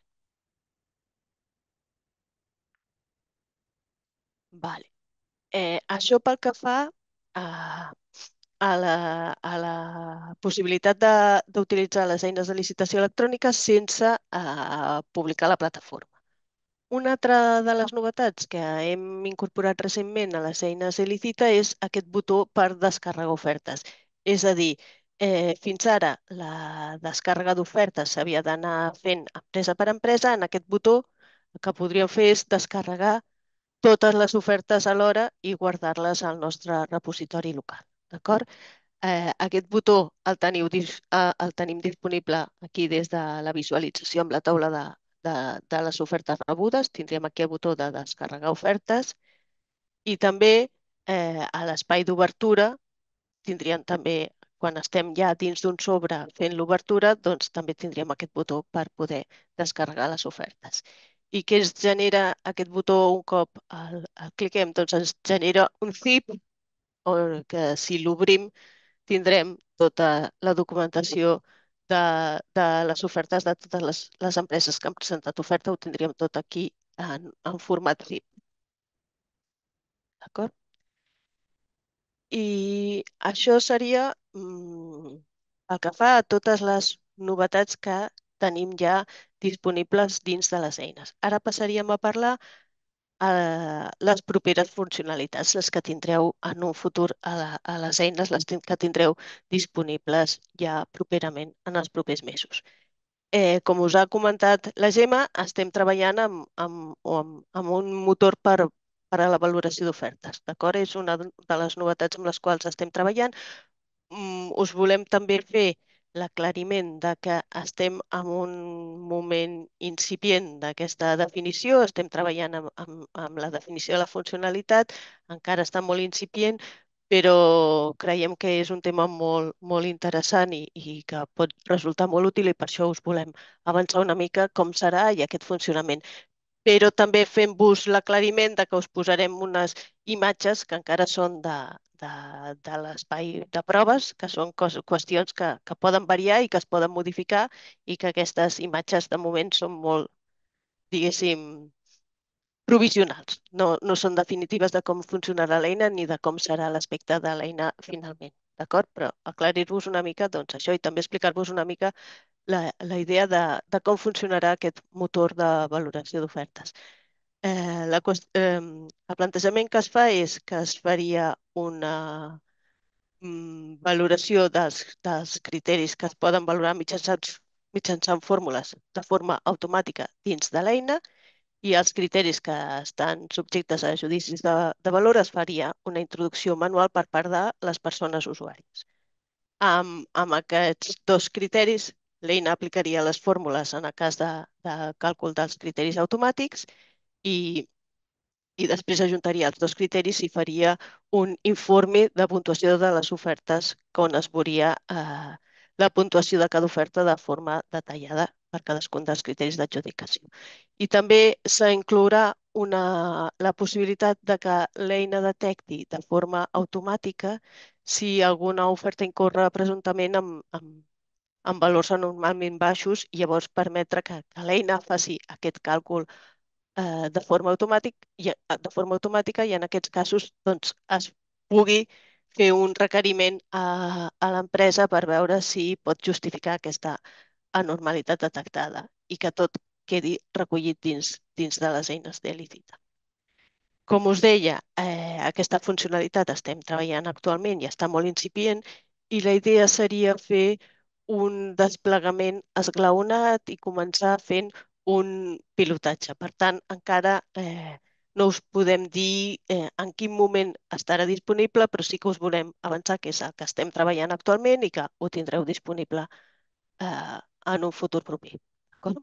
Vale. Eh, això pel que fa a, a la, a la possibilitat d'utilitzar les eines de licitació electrònica sense eh, publicar a la plataforma. Una altra de les novetats que hem incorporat recentment a les eines Elicita és aquest botó per descarregar ofertes. És a dir, eh, fins ara la descàrrega d'ofertes s'havia d'anar fent empresa per empresa. En aquest botó el que podríem fer és descarregar totes les ofertes alhora i guardar-les al nostre repositori local. D'acord? Eh, aquest botó el, teniu, eh, el tenim disponible aquí des de la visualització amb la taula de, de, de les ofertes rebudes. Tindríem aquí el botó de descarregar ofertes i també eh, a l'espai d'obertura tindríem també, quan estem ja dins d'un sobre fent l'obertura, doncs també tindríem aquest botó per poder descarregar les ofertes. I què ens genera aquest botó un cop el, el cliquem? Doncs ens genera un zip o que si l'obrim tindrem tota la documentació de, de les ofertes de totes les, les empreses que han presentat oferta, ho tindríem tot aquí en, en format zip. D'acord? I això seria mm, el que fa a totes les novetats que tenim ja disponibles dins de les eines. Ara passaríem a parlar a les properes funcionalitats, les que tindreu en un futur a, la, a les eines, les que tindreu disponibles ja properament en els propers mesos. Eh, com us ha comentat la Gemma, estem treballant amb, amb, amb, amb un motor per, per a la valoració d'ofertes. D'acord? És una de les novetats amb les quals estem treballant. Mm, us volem també fer l'aclariment de que estem en un moment incipient d'aquesta definició, estem treballant amb, amb, amb la definició de la funcionalitat, encara està molt incipient, però creiem que és un tema molt, molt interessant i, i que pot resultar molt útil i per això us volem avançar una mica com serà i aquest funcionament, però també fem-vos l'aclariment de que us posarem unes imatges que encara són de, de, de l'espai de proves, que són cos, qüestions que, que poden variar i que es poden modificar i que aquestes imatges de moment són molt, diguéssim, provisionals. No, no són definitives de com funcionarà l'eina ni de com serà l'aspecte de l'eina finalment. D'acord? Però aclarir-vos una mica doncs, això i també explicar-vos una mica la, la idea de, de com funcionarà aquest motor de valoració d'ofertes. Eh, la, qüest- eh, el plantejament que es fa és que es faria una mm, valoració dels, dels criteris que es poden valorar mitjançant, mitjançant fórmules de forma automàtica dins de l'eina i els criteris que estan subjectes a judicis de, de valor es faria una introducció manual per part de les persones usuàries. Amb, amb aquests dos criteris, l'eina aplicaria les fórmules en el cas de, de càlcul dels criteris automàtics i i després ajuntaria els dos criteris i faria un informe de puntuació de les ofertes on es veuria eh, la puntuació de cada oferta de forma detallada per cadascun dels criteris d'adjudicació. I també s'inclourà una, la possibilitat de que l'eina detecti de forma automàtica si alguna oferta incorre presumptament amb, amb, amb valors anormalment baixos i llavors permetre que, que l'eina faci aquest càlcul eh, de forma automàtic, i, eh, de forma automàtica i en aquests casos doncs, es pugui fer un requeriment a, a l'empresa per veure si pot justificar aquesta anormalitat detectada i que tot quedi recollit dins, dins de les eines de Licita. Com us deia, eh, aquesta funcionalitat estem treballant actualment i està molt incipient i la idea seria fer un desplegament esglaonat i començar fent un pilotatge. Per tant, encara eh, no us podem dir eh, en quin moment estarà disponible, però sí que us volem avançar que és el que estem treballant actualment i que ho tindreu disponible eh, en un futur proper. D'acord?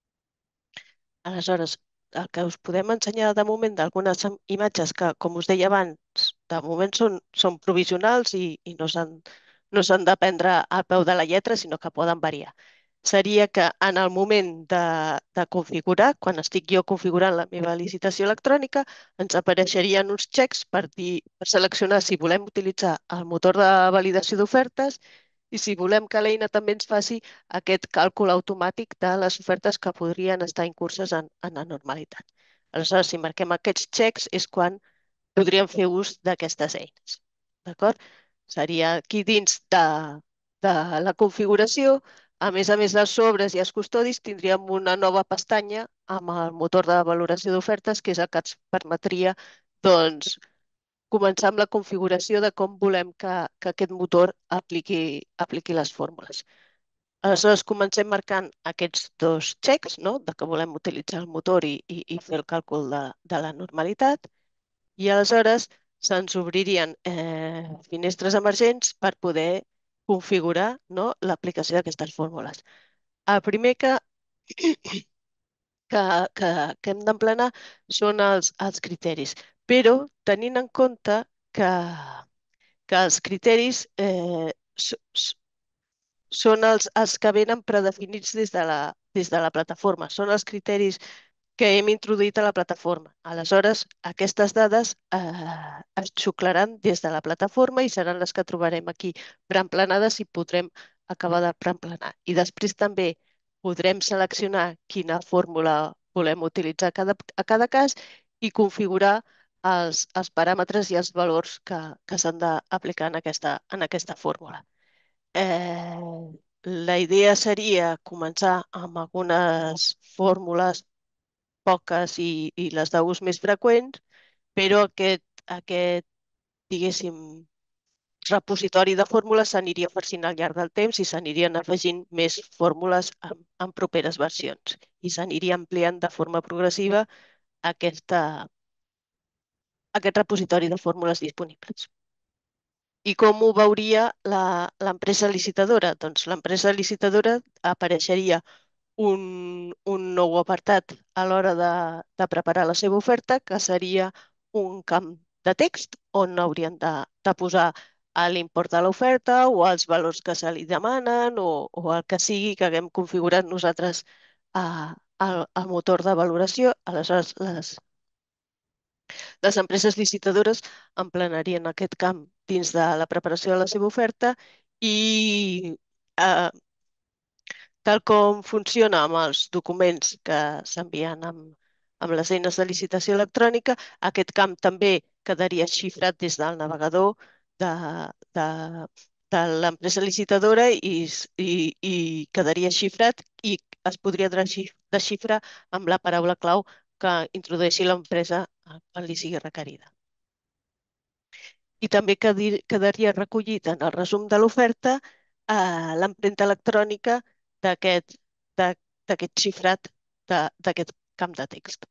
Aleshores, el que us podem ensenyar de moment d'algunes im- imatges que, com us deia abans, de moment són, són provisionals i, i no s'han no s'han de prendre al peu de la lletra, sinó que poden variar. Seria que en el moment de, de configurar, quan estic jo configurant la meva licitació electrònica, ens apareixerien uns xecs per, dir, per seleccionar si volem utilitzar el motor de validació d'ofertes i si volem que l'eina també ens faci aquest càlcul automàtic de les ofertes que podrien estar incurses en, en anormalitat. Aleshores, si marquem aquests xecs és quan podríem fer ús d'aquestes eines. D'acord? Seria aquí dins de, de la configuració, a més a més dels sobres i els custodis, tindríem una nova pestanya amb el motor de valoració d'ofertes, que és el que ens permetria doncs, començar amb la configuració de com volem que, que aquest motor apliqui, apliqui les fórmules. Aleshores, comencem marcant aquests dos xecs, no? De que volem utilitzar el motor i, i, i fer el càlcul de, de la normalitat. I aleshores se'ns obririen eh, finestres emergents per poder configurar, no, l'aplicació d'aquestes fórmules. El primer que, que, que, que hem d'emplenar són els, els criteris, però tenint en compte que, que els criteris eh, s- s- són els, els que venen predefinits des de la, des de la plataforma. Són els criteris que hem introduït a la plataforma. Aleshores, aquestes dades eh, es xuclaran des de la plataforma i seran les que trobarem aquí preemplenades i podrem acabar de preemplenar. I després també podrem seleccionar quina fórmula volem utilitzar a cada, a cada cas i configurar els, els paràmetres i els valors que, que s'han d'aplicar en aquesta, en aquesta fórmula. Eh, la idea seria començar amb algunes fórmules poques i, i les d'ús més freqüents, però aquest, aquest, diguéssim, repositori de fórmules s'aniria farcint al llarg del temps i s'anirien afegint més fórmules en, en properes versions i s'aniria ampliant de forma progressiva aquesta, aquest repositori de fórmules disponibles. I com ho veuria la- l'empresa licitadora? Doncs l'empresa licitadora apareixeria un, un nou apartat a l'hora de, de preparar la seva oferta, que seria un camp de text on haurien de, de posar l'import de l'oferta o els valors que se li demanen o, o el que sigui que haguem configurat nosaltres a, al, al motor de valoració. Aleshores, les, les empreses licitadores emplenarien aquest camp dins de la preparació de la seva oferta i eh, tal com funciona amb els documents que s'envien amb, amb les eines de licitació electrònica. Aquest camp també quedaria xifrat des del navegador de, de, de l'empresa licitadora i, s- i, i quedaria xifrat i es podria desxi- desxifrar amb la paraula clau que introdueixi l'empresa eh, quan li sigui requerida. I també quedi- quedaria recollit en el resum de l'oferta eh, l'empremta electrònica d'aquest de- d'aquest xifrat de- d'aquest camp de text.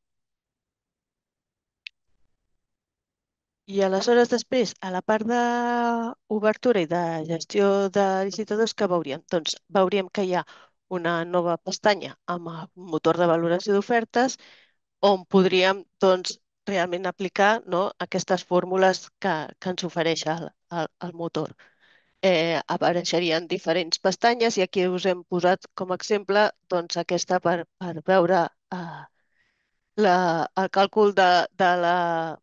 I aleshores després, a la part d'obertura i de gestió de licitadors, què veuríem? Doncs veuríem que hi ha una nova pestanya amb el motor de valoració d'ofertes on podríem doncs, realment aplicar, no, aquestes fórmules que, que ens ofereix el, el, el motor. Eh, apareixerien diferents pestanyes i aquí us hem posat com a exemple doncs, aquesta per, per veure eh, la, el càlcul de, de la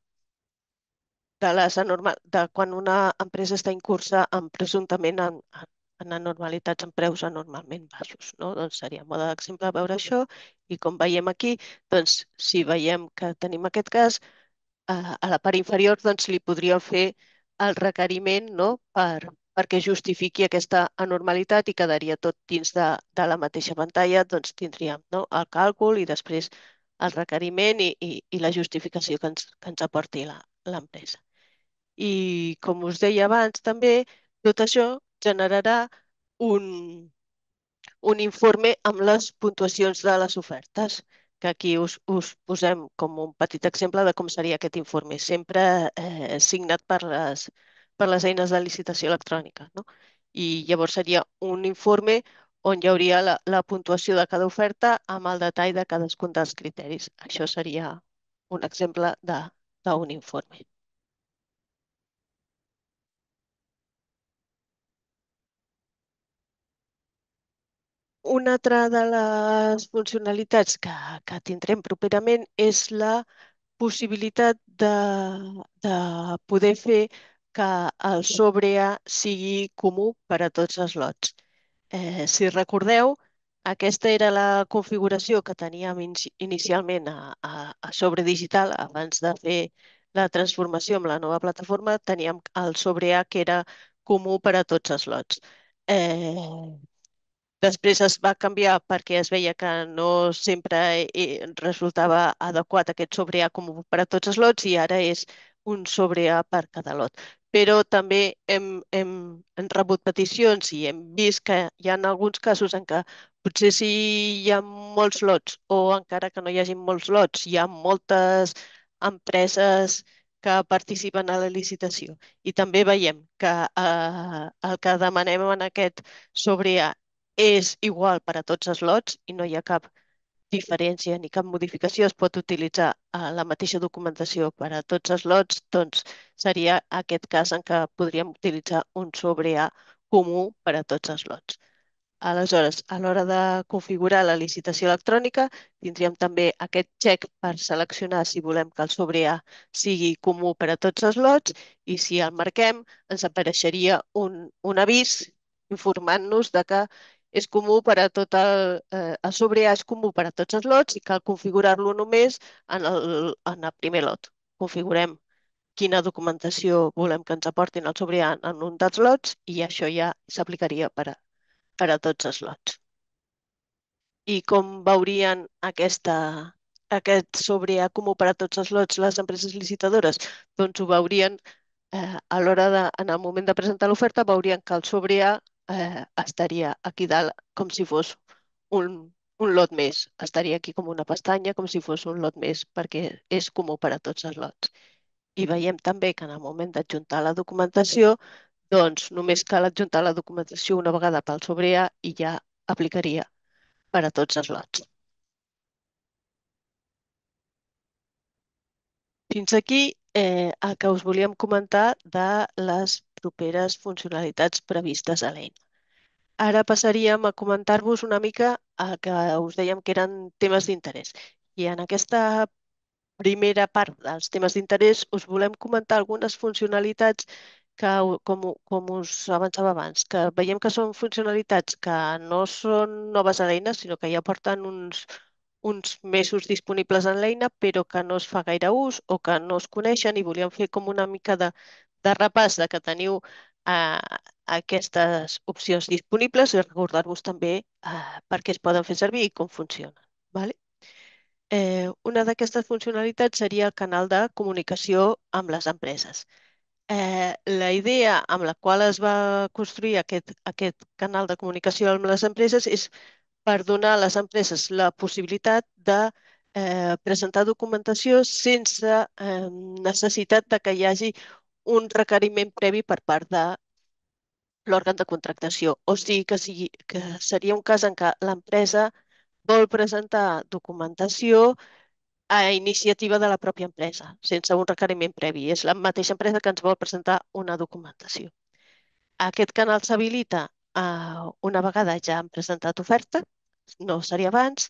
de les anorma- de quan una empresa està incursa en presumptament en, en, en anormalitats en preus anormalment baixos, no? Doncs seria a mode d'exemple veure això i com veiem aquí, doncs si veiem que tenim aquest cas, eh, a la part inferior doncs li podríeu fer el requeriment, no? Per, perquè justifiqui aquesta anormalitat i quedaria tot dins de, de la mateixa pantalla, doncs tindríem, no? El càlcul i després el requeriment i, i, i la justificació que ens, que ens aporti la- l'empresa. I com us deia abans, també tot això generarà un, un informe amb les puntuacions de les ofertes, que aquí us, us posem com un petit exemple de com seria aquest informe, sempre eh, signat per les, per les eines de licitació electrònica, no? I llavors seria un informe on hi hauria la, la puntuació de cada oferta amb el detall de cadascun dels criteris. Això seria un exemple de, d'un informe. Una altra de les funcionalitats que, que tindrem properament és la possibilitat de, de poder fer que el sobre A sigui comú per a tots els lots. Eh, si recordeu, aquesta era la configuració que teníem inici- inicialment a, a, a sobre digital abans de fer la transformació amb la nova plataforma. Teníem el sobre A que era comú per a tots els lots. Eh, Després es va canviar perquè es veia que no sempre eh, resultava adequat aquest sobre A com per a tots els lots i ara és un sobre A per cada lot. Però també hem, hem, hem rebut peticions i hem vist que hi ha alguns casos en què potser si hi ha molts lots o encara que no hi hagi molts lots, hi ha moltes empreses que participen a la licitació. I també veiem que eh, el que demanem en aquest sobre A és igual per a tots els lots i no hi ha cap diferència ni cap modificació. Es pot utilitzar eh, la mateixa documentació per a tots els lots, doncs seria aquest cas en què podríem utilitzar un sobre A comú per a tots els lots. Aleshores, a l'hora de configurar la licitació electrònica, tindríem també aquest check per seleccionar si volem que el sobre A sigui comú per a tots els lots i si el marquem ens apareixeria un, un avís informant-nos de que és comú per a tot el, eh, el sobre A és comú per a tots els lots i cal configurar-lo només en el, en el primer lot. Configurem quina documentació volem que ens aportin el sobre A en un dels lots i això ja s'aplicaria per a per a tots els lots. I com veurien aquesta, aquest sobre A comú per a tots els lots les empreses licitadores? Doncs ho veurien eh, a l'hora de, en el moment de presentar l'oferta, veurien que el sobre A eh, estaria aquí dalt com si fos un, un lot més. Estaria aquí com una pestanya, com si fos un lot més, perquè és comú per a tots els lots. I veiem també que en el moment d'adjuntar la documentació, doncs només cal adjuntar la documentació una vegada pel sobre A i ja aplicaria per a tots els lots. Fins aquí eh, el que us volíem comentar de les properes funcionalitats previstes a l'eina. Ara passaríem a comentar-vos una mica el que us dèiem que eren temes d'interès. I en aquesta primera part dels temes d'interès us volem comentar algunes funcionalitats que, com, com us avançava abans, que veiem que són funcionalitats que no són noves a l'eina, sinó que ja porten uns, uns mesos disponibles en l'eina, però que no es fa gaire ús o que no es coneixen i volíem fer com una mica de, de repàs de que teniu eh, aquestes opcions disponibles i recordar-vos també eh, per què es poden fer servir i com funcionen. Vale? Eh, una d'aquestes funcionalitats seria el canal de comunicació amb les empreses. Eh, la idea amb la qual es va construir aquest, aquest canal de comunicació amb les empreses és per donar a les empreses la possibilitat de eh, presentar documentació sense eh, necessitat de que hi hagi un requeriment previ per part de l'òrgan de contractació. O sigui que, sigui que seria un cas en què l'empresa vol presentar documentació a iniciativa de la pròpia empresa, sense un requeriment previ. És la mateixa empresa que ens vol presentar una documentació. Aquest canal s'habilita eh, una vegada ja han presentat oferta, no seria abans,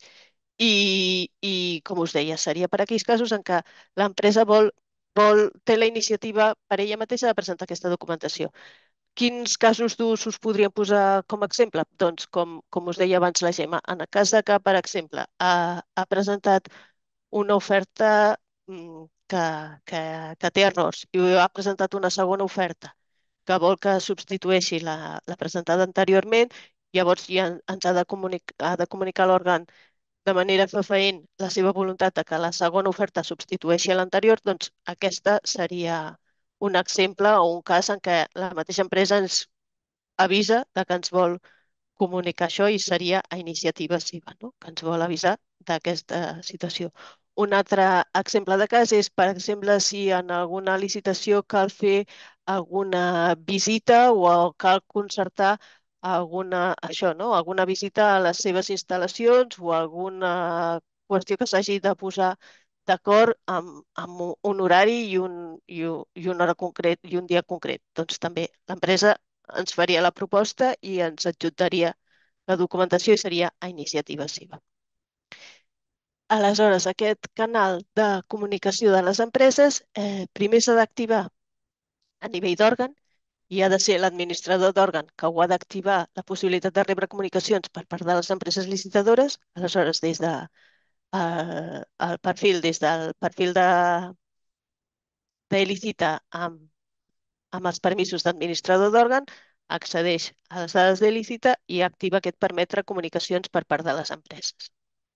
i, i com us deia, seria per aquells casos en què l'empresa vol, vol, té la iniciativa per ella mateixa de presentar aquesta documentació. Quins casos d'ús us podríem posar com a exemple? Doncs, com, com us deia abans la Gemma, en el cas de que, per exemple, ha, ha presentat una oferta mm, que, que, que té errors i ha presentat una segona oferta que vol que substitueixi la, la presentada anteriorment, llavors ja ens ha de, comunic ha de comunicar l'òrgan de manera fefaent la seva voluntat de que la segona oferta substitueixi a l'anterior, doncs aquesta seria un exemple o un cas en què la mateixa empresa ens avisa de que ens vol comunicar això i seria a iniciativa seva, no? Que ens vol avisar d'aquesta situació. Un altre exemple de cas és, per exemple, si en alguna licitació cal fer alguna visita o cal concertar alguna, això, no? Alguna visita a les seves instal·lacions o alguna qüestió que s'hagi de posar d'acord amb, amb un un horari i, un, i, un, i una hora concret i un dia concret. Doncs també l'empresa ens faria la proposta i ens adjuntaria la documentació i seria a iniciativa seva. Aleshores, aquest canal de comunicació de les empreses eh, primer s'ha d'activar a nivell d'òrgan i ha de ser l'administrador d'òrgan que ho ha d'activar la possibilitat de rebre comunicacions per part de les empreses licitadores. Aleshores, des de eh, el perfil, des del perfil de, de licita amb, amb els permisos d'administrador d'òrgan, accedeix a les dades de lícita i activa aquest permetre comunicacions per part de les empreses.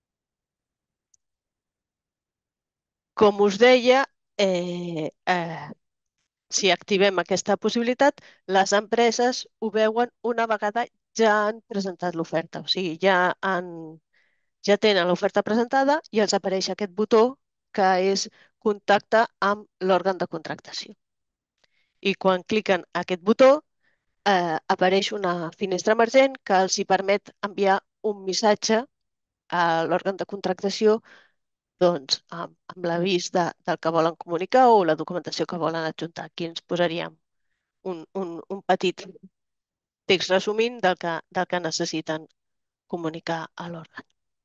Com us deia, eh, eh, si activem aquesta possibilitat, les empreses ho veuen una vegada ja han presentat l'oferta. O sigui, ja, han, ja tenen l'oferta presentada i els apareix aquest botó que és contacte amb l'òrgan de contractació. I quan cliquen aquest botó, eh, apareix una finestra emergent que els hi permet enviar un missatge a l'òrgan de contractació doncs, amb, amb l'avís de, del que volen comunicar o la documentació que volen adjuntar. Aquí ens posaríem un, un, un petit text resumint del que, del que necessiten comunicar a l'òrgan.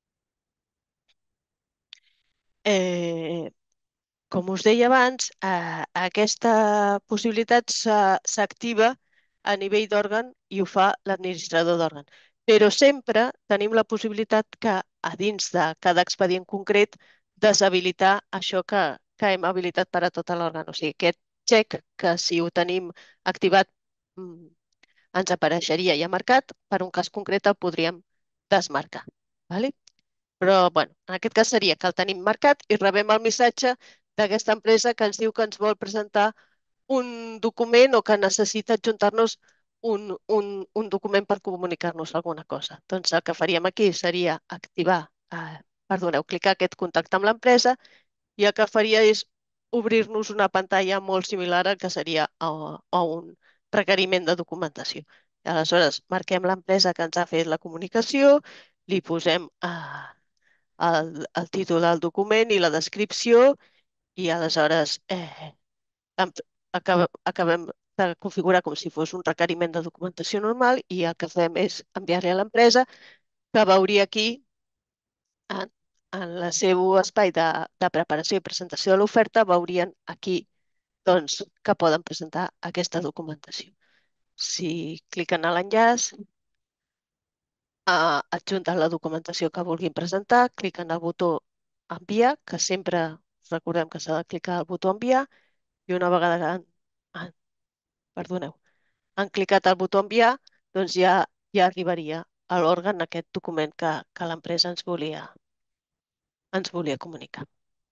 Eh, com us deia abans, eh, aquesta possibilitat s'activa a nivell d'òrgan i ho fa l'administrador d'òrgan. Però sempre tenim la possibilitat que a dins de cada expedient concret deshabilitar això que, que hem habilitat per a tot l'òrgan. O sigui, aquest check que si ho tenim activat mm, ens apareixeria ja marcat, per un cas concret el podríem desmarcar. ¿Vale? Però, bueno, en aquest cas seria que el tenim marcat i rebem el missatge d'aquesta empresa que ens diu que ens vol presentar un document o que necessita adjuntar-nos un, un, un document per comunicar-nos alguna cosa. Doncs el que faríem aquí seria activar, eh, perdoneu, clicar aquest contacte amb l'empresa i el que faria és obrir-nos una pantalla molt similar al que seria a, a un requeriment de documentació. I aleshores marquem l'empresa que ens ha fet la comunicació, li posem eh, el, el títol del document i la descripció i aleshores eh, acabem, acabem de configurar com si fos un requeriment de documentació normal i el que fem és enviar-li a l'empresa que veuria aquí en, en el seu espai de, de preparació i presentació de l'oferta veurien aquí doncs, que poden presentar aquesta documentació. Si cliquen a l'enllaç, eh, adjunten la documentació que vulguin presentar, cliquen el botó enviar, que sempre recordem que s'ha de clicar el botó enviar, i una vegada que han, han, perdoneu, han clicat el botó enviar, doncs ja, ja arribaria a l'òrgan aquest document que, que l'empresa ens volia, ens volia comunicar.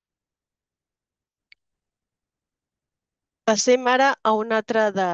Passem ara a una altra de,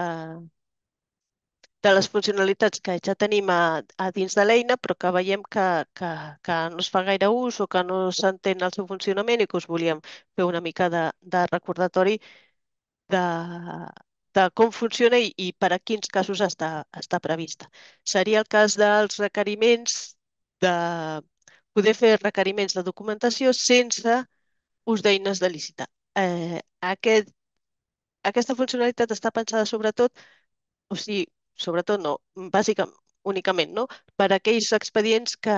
de les funcionalitats que ja tenim a, a dins de l'eina, però que veiem que, que, que no es fa gaire ús o que no s'entén el seu funcionament i que us volíem fer una mica de, de recordatori de, de com funciona i, i per a quins casos està, està prevista. Seria el cas dels requeriments de poder fer requeriments de documentació sense ús d'eines de licitar. Eh, aquest, aquesta funcionalitat està pensada sobretot, o sigui, sobretot no, bàsicament, únicament, no? Per a aquells expedients que,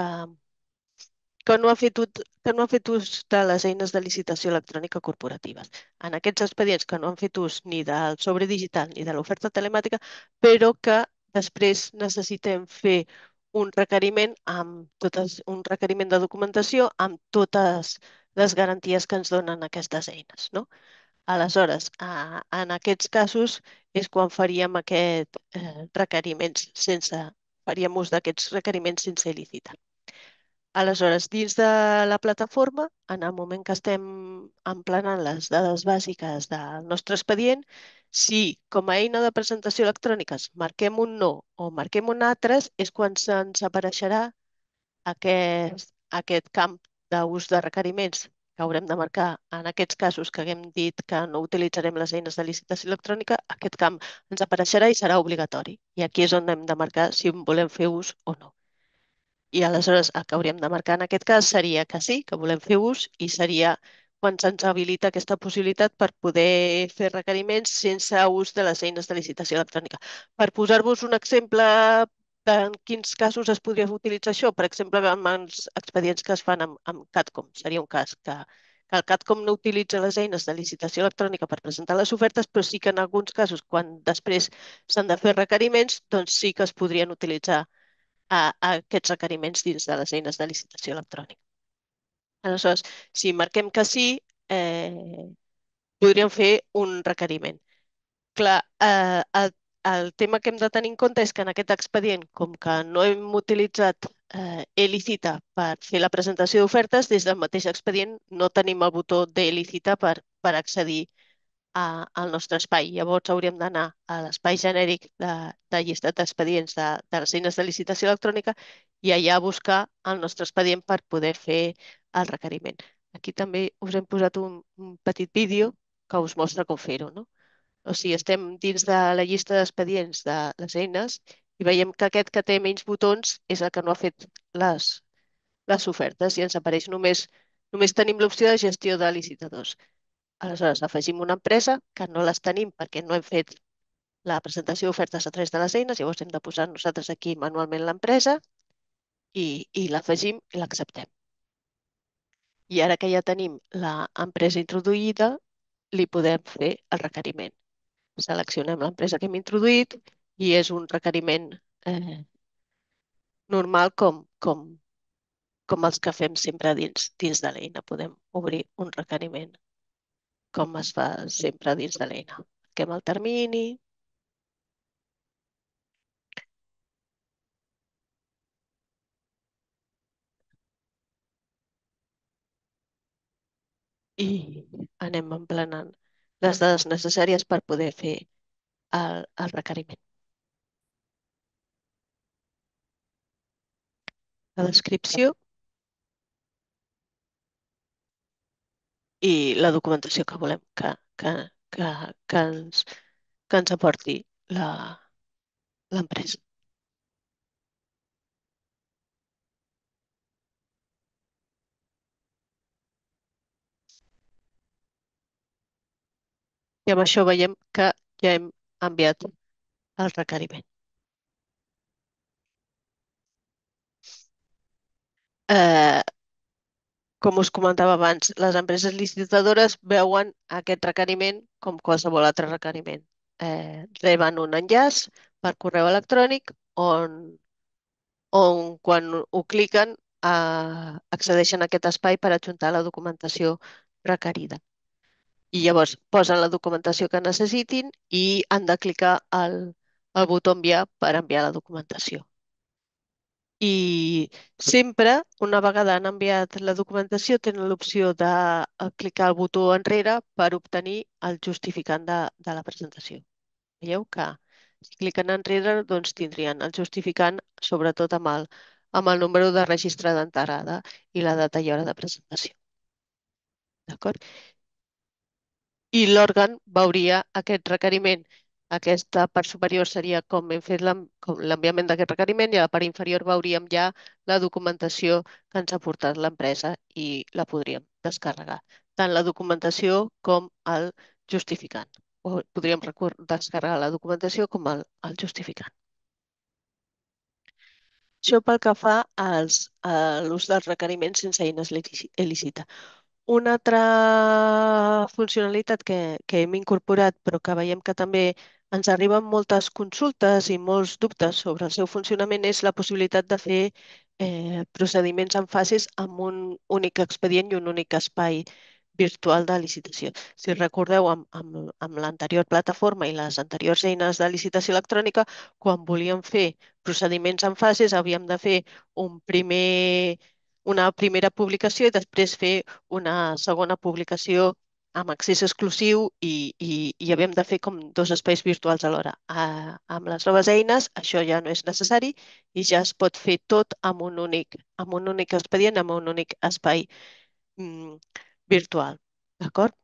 que no ha fet, ut- que no ha fet ús de les eines de licitació electrònica corporatives. En aquests expedients que no han fet ús ni del sobre digital ni de l'oferta telemàtica, però que després necessitem fer un requeriment amb totes, un requeriment de documentació amb totes les garanties que ens donen aquestes eines, no? Aleshores, a- en aquests casos és quan faríem aquest eh, requeriments sense, faríem ús d'aquests requeriments sense licitar. Aleshores, dins de la plataforma, en el moment que estem emplenant les dades bàsiques del nostre expedient, si com a eina de presentació electròniques marquem un no o marquem un altres, és quan se'ns apareixerà aquest, aquest camp d'ús de requeriments que haurem de marcar en aquests casos que haguem dit que no utilitzarem les eines de licitació electrònica, aquest camp ens apareixerà i serà obligatori. I aquí és on hem de marcar si en volem fer ús o no. I aleshores el que hauríem de marcar en aquest cas seria que sí, que volem fer ús i seria quan se'ns habilita aquesta possibilitat per poder fer requeriments sense ús de les eines de licitació electrònica. Per posar-vos un exemple de en quins casos es podria utilitzar això, per exemple, amb els expedients que es fan amb, amb Catcom, seria un cas que, que el Catcom no utilitza les eines de licitació electrònica per presentar les ofertes, però sí que en alguns casos, quan després s'han de fer requeriments, doncs sí que es podrien utilitzar a, a aquests requeriments dins de les eines de licitació electrònica. Aleshores, si marquem que sí, eh, podríem fer un requeriment. Clar, eh, el, el tema que hem de tenir en compte és que en aquest expedient, com que no hem utilitzat eh, e-licita per fer la presentació d'ofertes, des del mateix expedient no tenim el botó de-licita per, per accedir a, al nostre espai. Llavors hauríem d'anar a l'espai genèric de, de llistat d'expedients de, de les eines de licitació electrònica i allà buscar el nostre expedient per poder fer el requeriment. Aquí també us hem posat un, un petit vídeo que us mostra com fer-ho, no? O sigui, estem dins de la llista d'expedients de les eines i veiem que aquest que té menys botons és el que no ha fet les, les ofertes i ens apareix només, només tenim l'opció de gestió de licitadors. Aleshores, afegim una empresa que no les tenim perquè no hem fet la presentació d'ofertes a través de les eines, llavors hem de posar nosaltres aquí manualment l'empresa i, i l'afegim i l'acceptem. I ara que ja tenim l'empresa introduïda, li podem fer el requeriment. Seleccionem l'empresa que hem introduït i és un requeriment eh, normal com, com, com els que fem sempre dins, dins de l'eina. Podem obrir un requeriment com es fa sempre dins de l'eina. Marquem el termini, i anem emplenant les dades necessàries per poder fer el, el requeriment. La descripció i la documentació que volem que, que, que, que, ens, que ens aporti la- l'empresa. I amb això veiem que ja hem enviat el requeriment. Eh, com us comentava abans, les empreses licitadores veuen aquest requeriment com qualsevol altre requeriment. Eh, reben un enllaç per correu electrònic on on quan ho cliquen eh, accedeixen a aquest espai per adjuntar la documentació requerida. I llavors posen la documentació que necessitin i han de clicar el, el botó enviar per enviar la documentació. I sempre, una vegada han enviat la documentació, tenen l'opció de eh, clicar el botó enrere per obtenir el justificant de, de la presentació. Veieu que si cliquen enrere, doncs tindrien el justificant, sobretot amb el, amb el número de registre d'entrada i la data i hora de presentació. D'acord? I l'òrgan veuria aquest requeriment. Aquesta part superior seria com hem fet l'en- com l'enviament d'aquest requeriment i a la part inferior veuríem ja la documentació que ens ha portat l'empresa i la podríem descarregar. Tant la documentació com el justificant. O podríem recor- descarregar la documentació com el, el justificant. Això pel que fa als, a l'ús dels requeriments sense eines il·lícita. Una altra funcionalitat que, que hem incorporat, però que veiem que també ens arriben moltes consultes i molts dubtes sobre el seu funcionament, és la possibilitat de fer eh, procediments en fases amb un únic expedient i un únic espai virtual de licitació. Si recordeu, amb, amb, amb l'anterior plataforma i les anteriors eines de licitació electrònica, quan volíem fer procediments en fases, havíem de fer un primer una primera publicació i després fer una segona publicació amb accés exclusiu i, i, i havíem de fer com dos espais virtuals alhora. Ah, amb les noves eines això ja no és necessari i ja es pot fer tot amb un únic, amb un únic expedient, amb un únic espai mm, virtual. D'acord?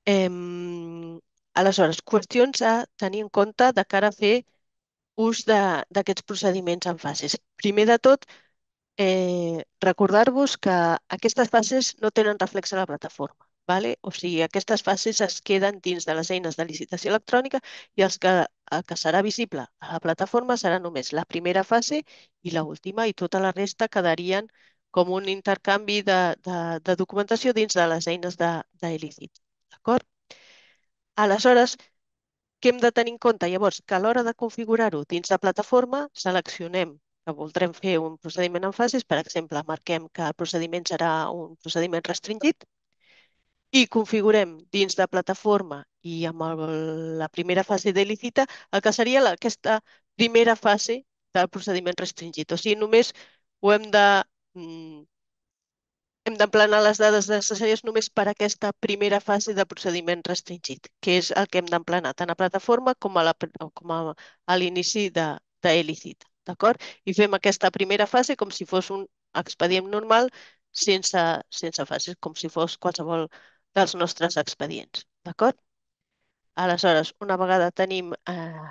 Em, Aleshores, qüestions a tenir en compte de cara a fer ús de- d'aquests procediments en fases. Primer de tot, eh, recordar-vos que aquestes fases no tenen reflex a la plataforma. Vale? O sigui, aquestes fases es queden dins de les eines de licitació electrònica i els que, el que serà visible a la plataforma serà només la primera fase i la última, i tota la resta quedarien com un intercanvi de, de, de documentació dins de les eines de, de il·lícit. D'acord? Aleshores, què hem de tenir en compte? Llavors, que a l'hora de configurar-ho dins de plataforma, seleccionem que voldrem fer un procediment en fases, per exemple, marquem que el procediment serà un procediment restringit i configurem dins de plataforma i amb el, la primera fase de licita el que seria la, aquesta primera fase del procediment restringit. O sigui, només ho hem de mm, hem d'emplenar les dades necessàries només per a aquesta primera fase de procediment restringit, que és el que hem d'emplenar tant a plataforma com a la, com a, a l'inici de, de il·lícit. D'acord? I fem aquesta primera fase com si fos un expedient normal sense, sense fases, com si fos qualsevol dels nostres expedients. D'acord? Aleshores, una vegada tenim eh,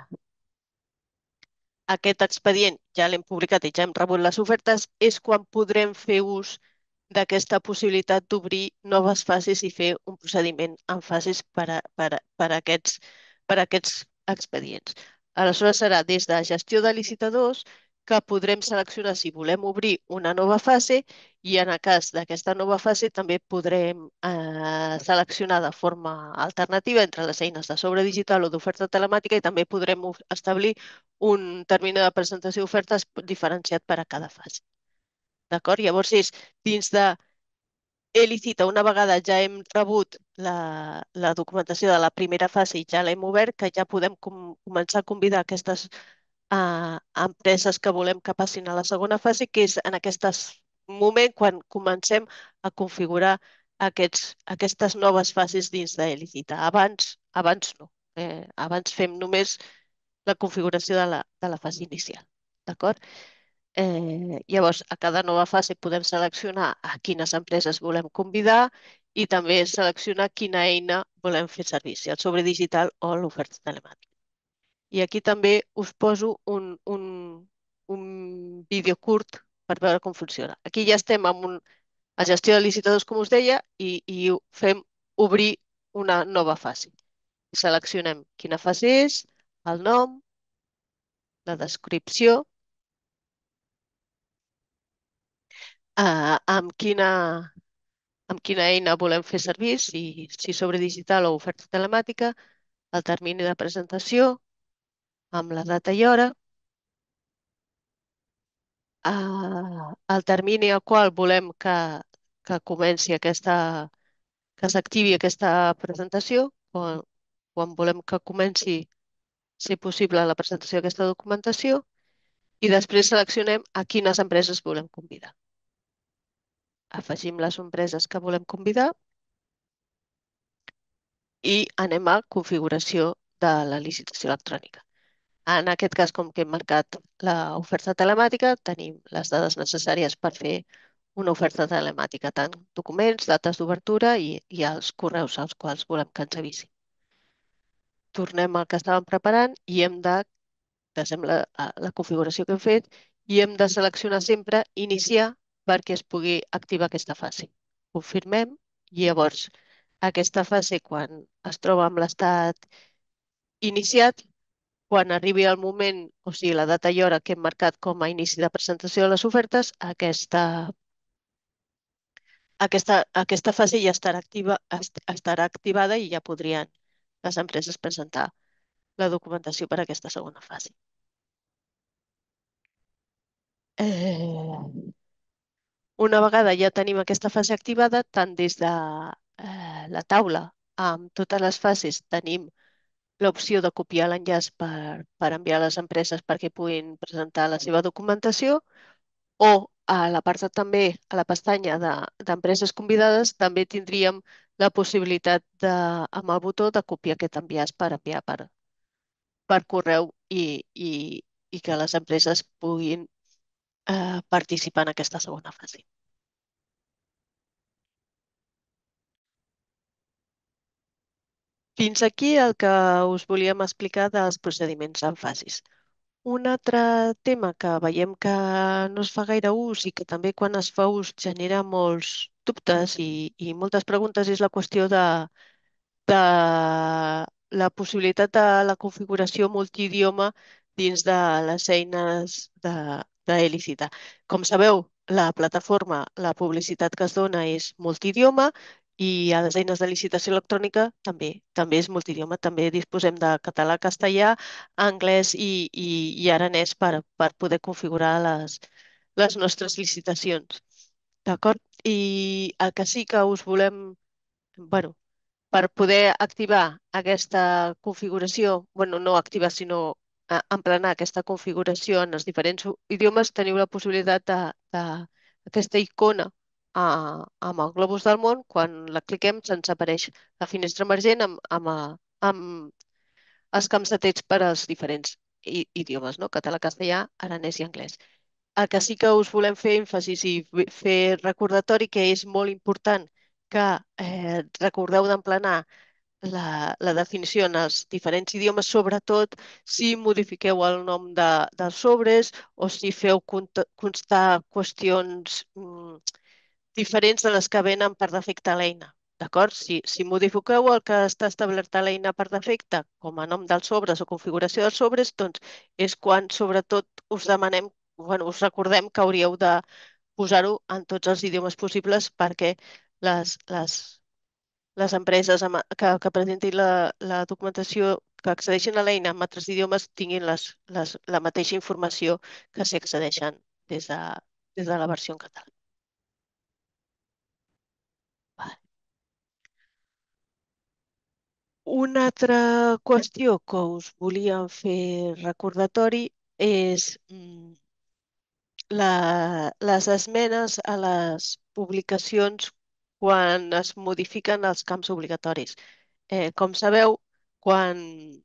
aquest expedient, ja l'hem publicat i ja hem rebut les ofertes, és quan podrem fer ús d'aquesta possibilitat d'obrir noves fases i fer un procediment en fases per a, per a, per a aquests, per a aquests expedients. Aleshores serà des de gestió de licitadors que podrem seleccionar si volem obrir una nova fase i en el cas d'aquesta nova fase també podrem eh, seleccionar de forma alternativa entre les eines de sobre digital o d'oferta telemàtica i també podrem establir un termini de presentació d'ofertes diferenciat per a cada fase. D'acord? Llavors és dins de il·lícita, una vegada ja hem rebut la, la documentació de la primera fase i ja l'hem obert, que ja podem com, començar a convidar aquestes uh, empreses que volem que passin a la segona fase, que és en aquest moment quan comencem a configurar aquests, aquestes noves fases dins de il·lícita. Abans, abans no. Eh, abans fem només la configuració de la, de la fase inicial. D'acord? Eh, llavors, a cada nova fase podem seleccionar a quines empreses volem convidar i també seleccionar quina eina volem fer servir, si el sobre digital o l'oferta telemàtica. I aquí també us poso un, un, un vídeo curt per veure com funciona. Aquí ja estem amb un, a gestió de licitadors, com us deia, i, i fem obrir una nova fase. Seleccionem quina fase és, el nom, la descripció, eh, amb quina, amb quina eina volem fer servir, si, si sobre digital o oferta telemàtica, el termini de presentació, amb la data i hora, eh, el termini al qual volem que, que comenci aquesta, que s'activi aquesta presentació, quan, quan volem que comenci, si possible, la presentació d'aquesta documentació, i després seleccionem a quines empreses volem convidar. Afegim les empreses que volem convidar i anem a configuració de la licitació electrònica. En aquest cas, com que hem marcat l'oferta telemàtica, tenim les dades necessàries per fer una oferta telemàtica, tant documents, dates d'obertura i, i els correus als quals volem que ens avisin. Tornem al que estàvem preparant i hem de, desem la, la configuració que hem fet, i hem de seleccionar sempre iniciar perquè es pugui activar aquesta fase. Confirmem i llavors aquesta fase, quan es troba en l'estat iniciat, quan arribi el moment, o sigui, la data i hora que hem marcat com a inici de presentació de les ofertes, aquesta, aquesta, aquesta fase ja estarà activa, est- estarà activada i ja podrien les empreses presentar la documentació per a aquesta segona fase. Eh, una vegada ja tenim aquesta fase activada, tant des de eh, la taula amb totes les fases tenim l'opció de copiar l'enllaç per, per enviar a les empreses perquè puguin presentar la seva documentació, o a la part de, també, a la pestanya de- d'empreses convidades, també tindríem la possibilitat de, amb el botó de copiar aquest enllaç per enviar per, per correu i, i, i que les empreses puguin eh, participar en aquesta segona fase. Fins aquí el que us volíem explicar dels procediments en fases. Un altre tema que veiem que no es fa gaire ús i que també quan es fa ús genera molts dubtes i, i moltes preguntes és la qüestió de, de la possibilitat de la configuració multidioma dins de les eines de, de Elicita. Com sabeu, la plataforma, la publicitat que es dona és multidioma i a les eines de licitació electrònica també, també és multidioma. També disposem de català, castellà, anglès i, i, i aranès per, per poder configurar les, les nostres licitacions. D'acord? I el que sí que us volem, bueno, per poder activar aquesta configuració, bueno, no activar, sinó eh, emplenar aquesta configuració en els diferents u- idiomes, teniu la possibilitat de, de aquesta icona a, amb el globus del món, quan la cliquem se'ns apareix la finestra emergent amb, amb, eh, amb els camps de text per als diferents i- idiomes, no? Català, castellà, aranès i anglès. El que sí que us volem fer èmfasis i ve- fer recordatori que és molt important que eh, recordeu d'emplenar la, la definició en els diferents idiomes, sobretot si modifiqueu el nom de, dels sobres o si feu cont- constar qüestions mm, diferents de les que venen per defecte a l'eina. D'acord? Si, si modifiqueu el que està establert a l'eina per defecte, com a nom dels sobres o configuració dels sobres, doncs és quan sobretot us demanem, bueno, us recordem que hauríeu de posar-ho en tots els idiomes possibles perquè les, les les empreses amb- que, que presentin la, la documentació, que accedeixen a l'eina en altres idiomes, tinguin les, les, la mateixa informació que s'hi accedeixen des de, des de la versió en català. Vale. Una altra qüestió que us volíem fer recordatori és mm, la, les esmenes a les publicacions quan es modifiquen els camps obligatoris. Eh, com sabeu, quan,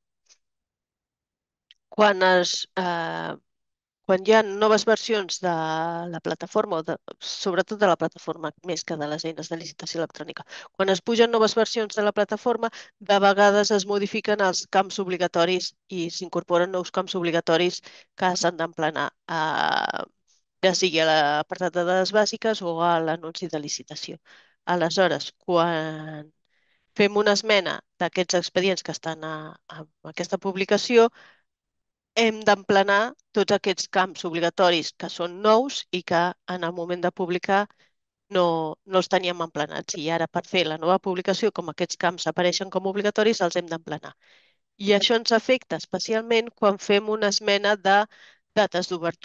quan es, eh, quan hi ha noves versions de la plataforma, o de, sobretot de la plataforma, més que de les eines de licitació electrònica, quan es pugen noves versions de la plataforma, de vegades es modifiquen els camps obligatoris i s'incorporen nous camps obligatoris que s'han d'emplenar, eh, ja sigui a l'apartat de dades bàsiques o a l'anunci de licitació. Aleshores, quan fem una esmena d'aquests expedients que estan a, a aquesta publicació, hem d'emplenar tots aquests camps obligatoris que són nous i que en el moment de publicar no, no els teníem emplenats. I ara, per fer la nova publicació, com aquests camps apareixen com obligatoris, els hem d'emplenar. I això ens afecta especialment quan fem una esmena de dates d'obertura.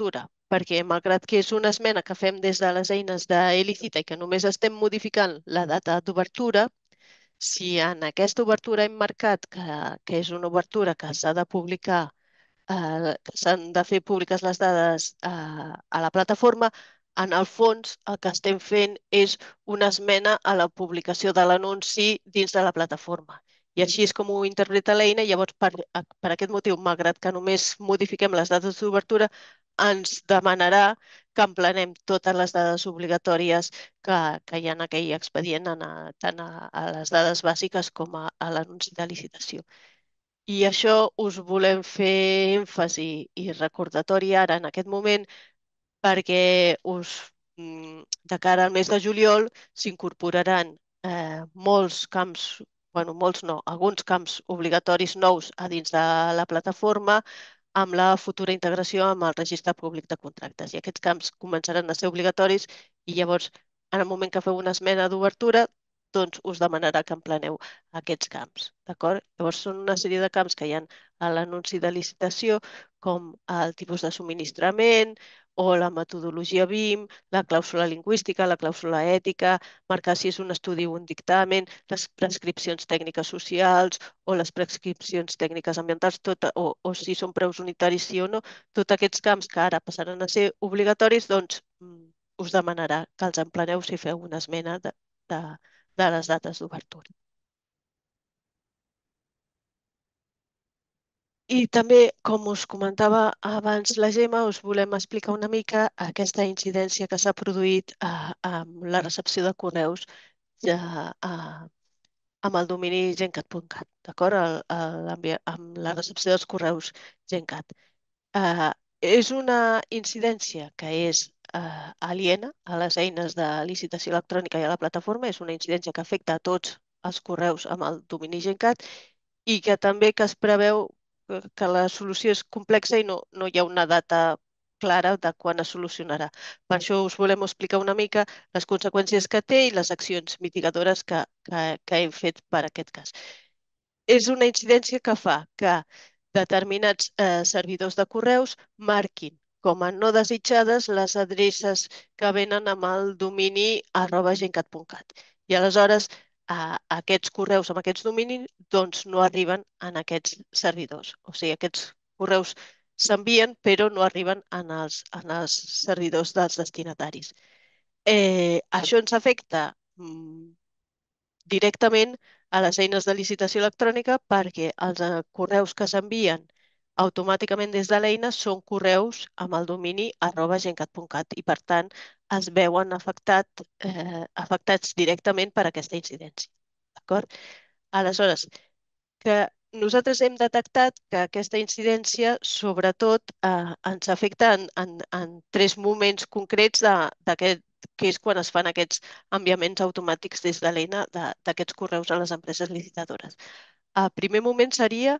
perquè malgrat que és una esmena que fem des de les eines d'Elicita i que només estem modificant la data d'obertura, si en aquesta obertura hem marcat que, que és una obertura que s'ha de publicar, eh, que s'han de fer públiques les dades eh, a la plataforma, en el fons el que estem fent és una esmena a la publicació de l'anunci dins de la plataforma. I així és com ho interpreta l'eina, i llavors per, per aquest motiu, malgrat que només modifiquem les dades d'obertura, ens demanarà que emplenem totes les dades obligatòries que, que hi ha en aquell expedient, en a, tant a, a les dades bàsiques com a, a l'anunci de licitació. I això us volem fer èmfasi i recordatori ara, en aquest moment, perquè us, mm, de cara al mes de juliol s'incorporaran eh, molts camps, bueno, molts no, alguns camps obligatoris nous a dins de la plataforma amb la futura integració amb el registre públic de contractes. I aquests camps començaran a ser obligatoris i llavors, en el moment que feu una esmena d'obertura, doncs us demanarà que empleneu aquests camps. D'acord? Llavors són una sèrie de camps que hi ha a l'anunci de licitació, com el tipus de subministrament o la metodologia B I M, la clàusula lingüística, la clàusula ètica, marcar si és un estudi o un dictamen, les prescripcions tècniques socials o les prescripcions tècniques ambientals, tot, o, o si són preus unitaris sí o no, tots aquests camps que ara passaran a ser obligatoris, doncs mm, us demanarà que els empleneu si feu una esmena de, de, de les dates d'obertura. I també, com us comentava abans la Gemma, us volem explicar una mica aquesta incidència que s'ha produït eh, amb la recepció de correus de, eh, amb el domini gencat punt cat, d'acord? El- el- l'ambi- Amb la recepció dels correus gencat. Eh, és una incidència que és eh, aliena a les eines de licitació electrònica i a la plataforma, és una incidència que afecta a tots els correus amb el domini gencat i que també que es preveu que que la solució és complexa i no, no hi ha una data clara de quan es solucionarà. Per això us volem explicar una mica les conseqüències que té i les accions mitigadores que, que, que hem fet per aquest cas. És una incidència que fa que determinats eh, servidors de correus marquin com a no desitjades les adreces que venen amb el domini arroba gencat punt cat. I aleshores a, aquests correus amb aquests dominis doncs no arriben en aquests servidors. O sigui, aquests correus s'envien però no arriben en els, en els servidors dels destinataris. Eh, això ens afecta mm, directament a les eines de licitació electrònica perquè els eh, correus que s'envien automàticament des de l'eina són correus amb el domini arroba gencat punt cat i, per tant, es veuen afectat, eh, afectats directament per aquesta incidència. D'acord? Aleshores, que nosaltres hem detectat que aquesta incidència, sobretot, eh, ens afecta en, en, en tres moments concrets d'aquest que és quan es fan aquests enviaments automàtics des de l'eina d'aquests correus a les empreses licitadores. El primer moment seria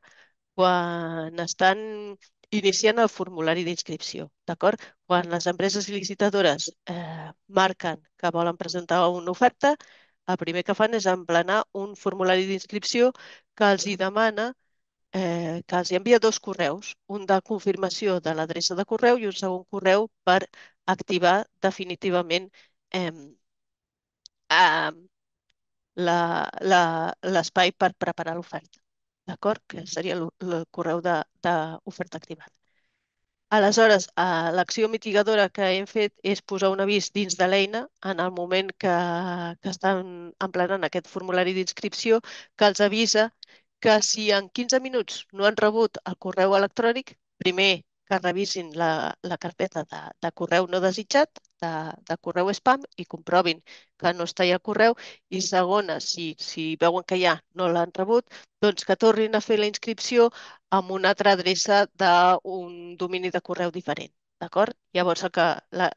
quan estan iniciant el formulari d'inscripció, d'acord? Quan les empreses licitadores eh, marquen que volen presentar una oferta, el primer que fan és emplenar un formulari d'inscripció que els hi demana, eh, que els hi envia dos correus, un de confirmació de l'adreça de correu i un segon correu per activar definitivament eh, eh, la- la- l'espai per preparar l'oferta, d'acord? Que seria el, el correu d'oferta activada. Aleshores, eh, l'acció mitigadora que hem fet és posar un avís dins de l'eina en el moment que, que estan emplenant aquest formulari d'inscripció que els avisa que si en quinze minuts no han rebut el correu electrònic, primer que revisin la, la carpeta de, de correu no desitjat, de, de correu spam, i comprovin que no està allà el correu, i segona, si, si veuen que ja no l'han rebut, doncs que tornin a fer la inscripció amb una altra adreça d'un domini de correu diferent. D'acord? Llavors, el que, la,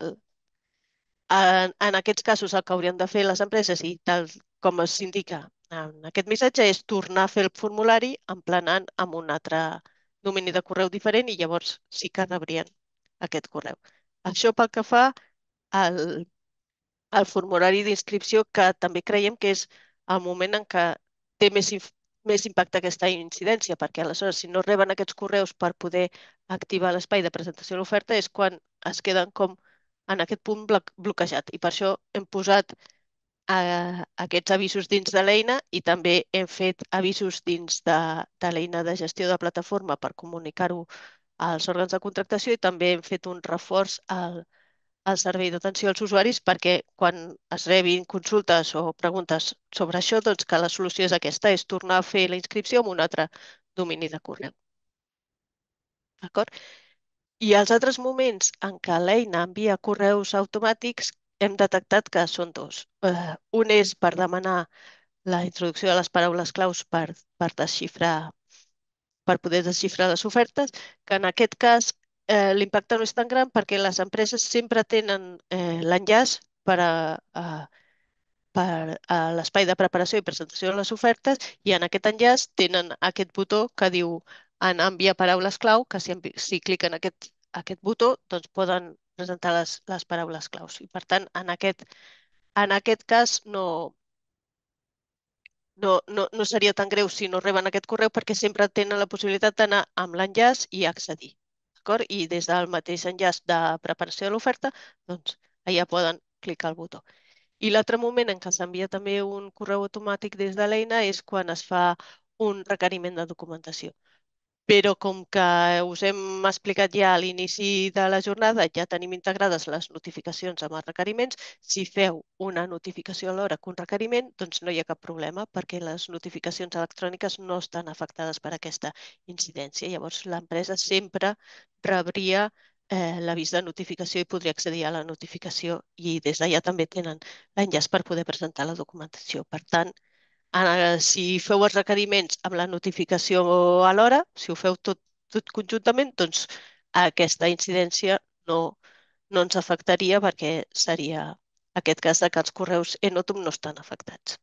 en, en aquests casos, el que haurien de fer les empreses, i tal com s'indica en aquest missatge, és tornar a fer el formulari emplenant amb un altre domini de correu diferent i llavors sí que rebrien aquest correu. Això pel que fa al, al formulari d'inscripció, que també creiem que és el moment en què té més, més impacta aquesta incidència, perquè aleshores si no reben aquests correus per poder activar l'espai de presentació de l'oferta és quan es queden com en aquest punt bloc bloquejat. I per això hem posat eh, aquests avisos dins de l'eina i també hem fet avisos dins de, de l'eina de gestió de plataforma per comunicar-ho als òrgans de contractació i també hem fet un reforç al, al servei d'atenció als usuaris perquè quan es rebin consultes o preguntes sobre això, doncs que la solució és aquesta, és tornar a fer la inscripció amb un altre domini de correu. D'acord? I els altres moments en què l'eina envia correus automàtics hem detectat que són dos. Eh, un és per demanar la introducció de les paraules claus per, per desxifrar per poder desxifrar les ofertes, que en aquest cas eh, l'impacte no és tan gran perquè les empreses sempre tenen eh, l'enllaç per a, a, per a l'espai de preparació i presentació de les ofertes i en aquest enllaç tenen aquest botó que diu en enviar paraules clau, que si, si cliquen aquest, aquest botó doncs poden presentar les, les paraules claus. I per tant, en aquest, en aquest cas no, no, no, no seria tan greu si no reben aquest correu perquè sempre tenen la possibilitat d'anar amb l'enllaç i accedir. D'acord? I des del mateix enllaç de preparació de l'oferta, doncs allà poden clicar el botó. I l'altre moment en què s'envia també un correu automàtic des de l'eina és quan es fa un requeriment de documentació. Però com que us hem explicat ja a l'inici de la jornada, ja tenim integrades les notificacions amb els requeriments. Si feu una notificació alhora que un requeriment, doncs no hi ha cap problema perquè les notificacions electròniques no estan afectades per aquesta incidència. Llavors, l'empresa sempre rebria eh, l'avís de notificació i podria accedir a la notificació i des d'allà també tenen l'enllaç per poder presentar la documentació. Per tant, Ara, si feu els requeriments amb la notificació alhora, si ho feu tot, tot conjuntament, doncs aquesta incidència no, no ens afectaria perquè seria aquest cas de que els correus Enotum no estan afectats.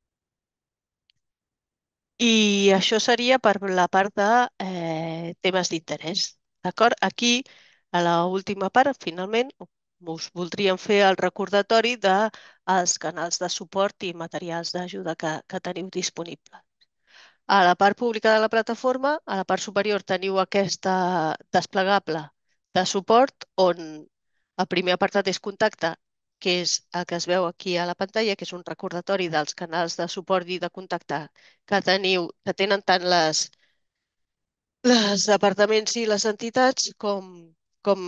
I això seria per la part de eh, temes d'interès. D'acord? Aquí, a l'última part, finalment, us voldríem fer el recordatori dels canals de suport i materials d'ajuda que, que teniu disponibles. A la part pública de la plataforma, a la part superior teniu aquesta desplegable de suport on el primer apartat és contacte, que és el que es veu aquí a la pantalla, que és un recordatori dels canals de suport i de contacte que teniu, que tenen tant les, les departaments i les entitats com, com,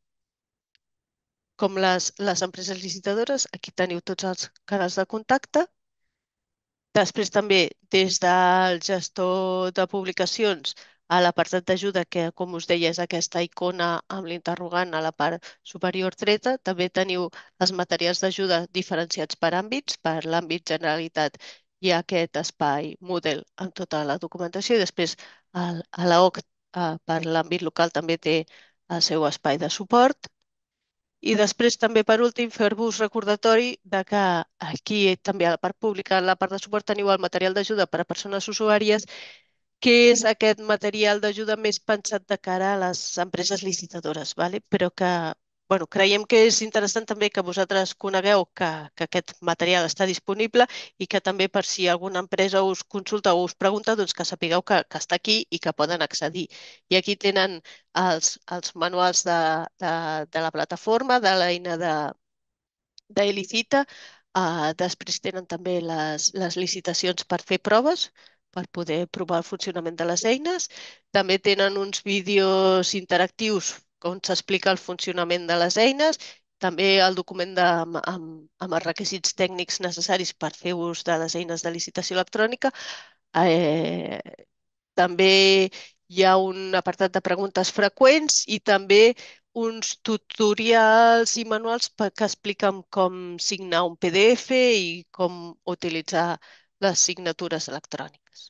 com les, les empreses licitadores. Aquí teniu tots els canals de contacte. Després també des del gestor de publicacions a l'apartat d'ajuda, que com us deia és aquesta icona amb l'interrogant a la part superior dreta, també teniu els materials d'ajuda diferenciats per àmbits. Per l'àmbit Generalitat hi ha aquest espai Moodle amb tota la documentació i després el, a la O C eh, per l'àmbit local també té el seu espai de suport. I després també, per últim, fer-vos recordatori de que aquí també a la part pública, a la part de suport, teniu el material d'ajuda per a persones usuàries, que és aquest material d'ajuda més pensat de cara a les empreses licitadores, ¿vale? Però que bueno, creiem que és interessant també que vosaltres conegueu que, que aquest material està disponible i que també per si alguna empresa us consulta o us pregunta, doncs que sapigueu que, que està aquí i que poden accedir. I aquí tenen els, els manuals de, de, de la plataforma, de l'eina de, d'Elicita. Uh, després tenen també les, les licitacions per fer proves, per poder provar el funcionament de les eines. També tenen uns vídeos interactius on s'explica el funcionament de les eines, també el document de, amb, amb, amb els requisits tècnics necessaris per fer ús de les eines de licitació electrònica. Eh, també hi ha un apartat de preguntes freqüents i també uns tutorials i manuals per- que expliquen com signar un P D F i com utilitzar les signatures electròniques.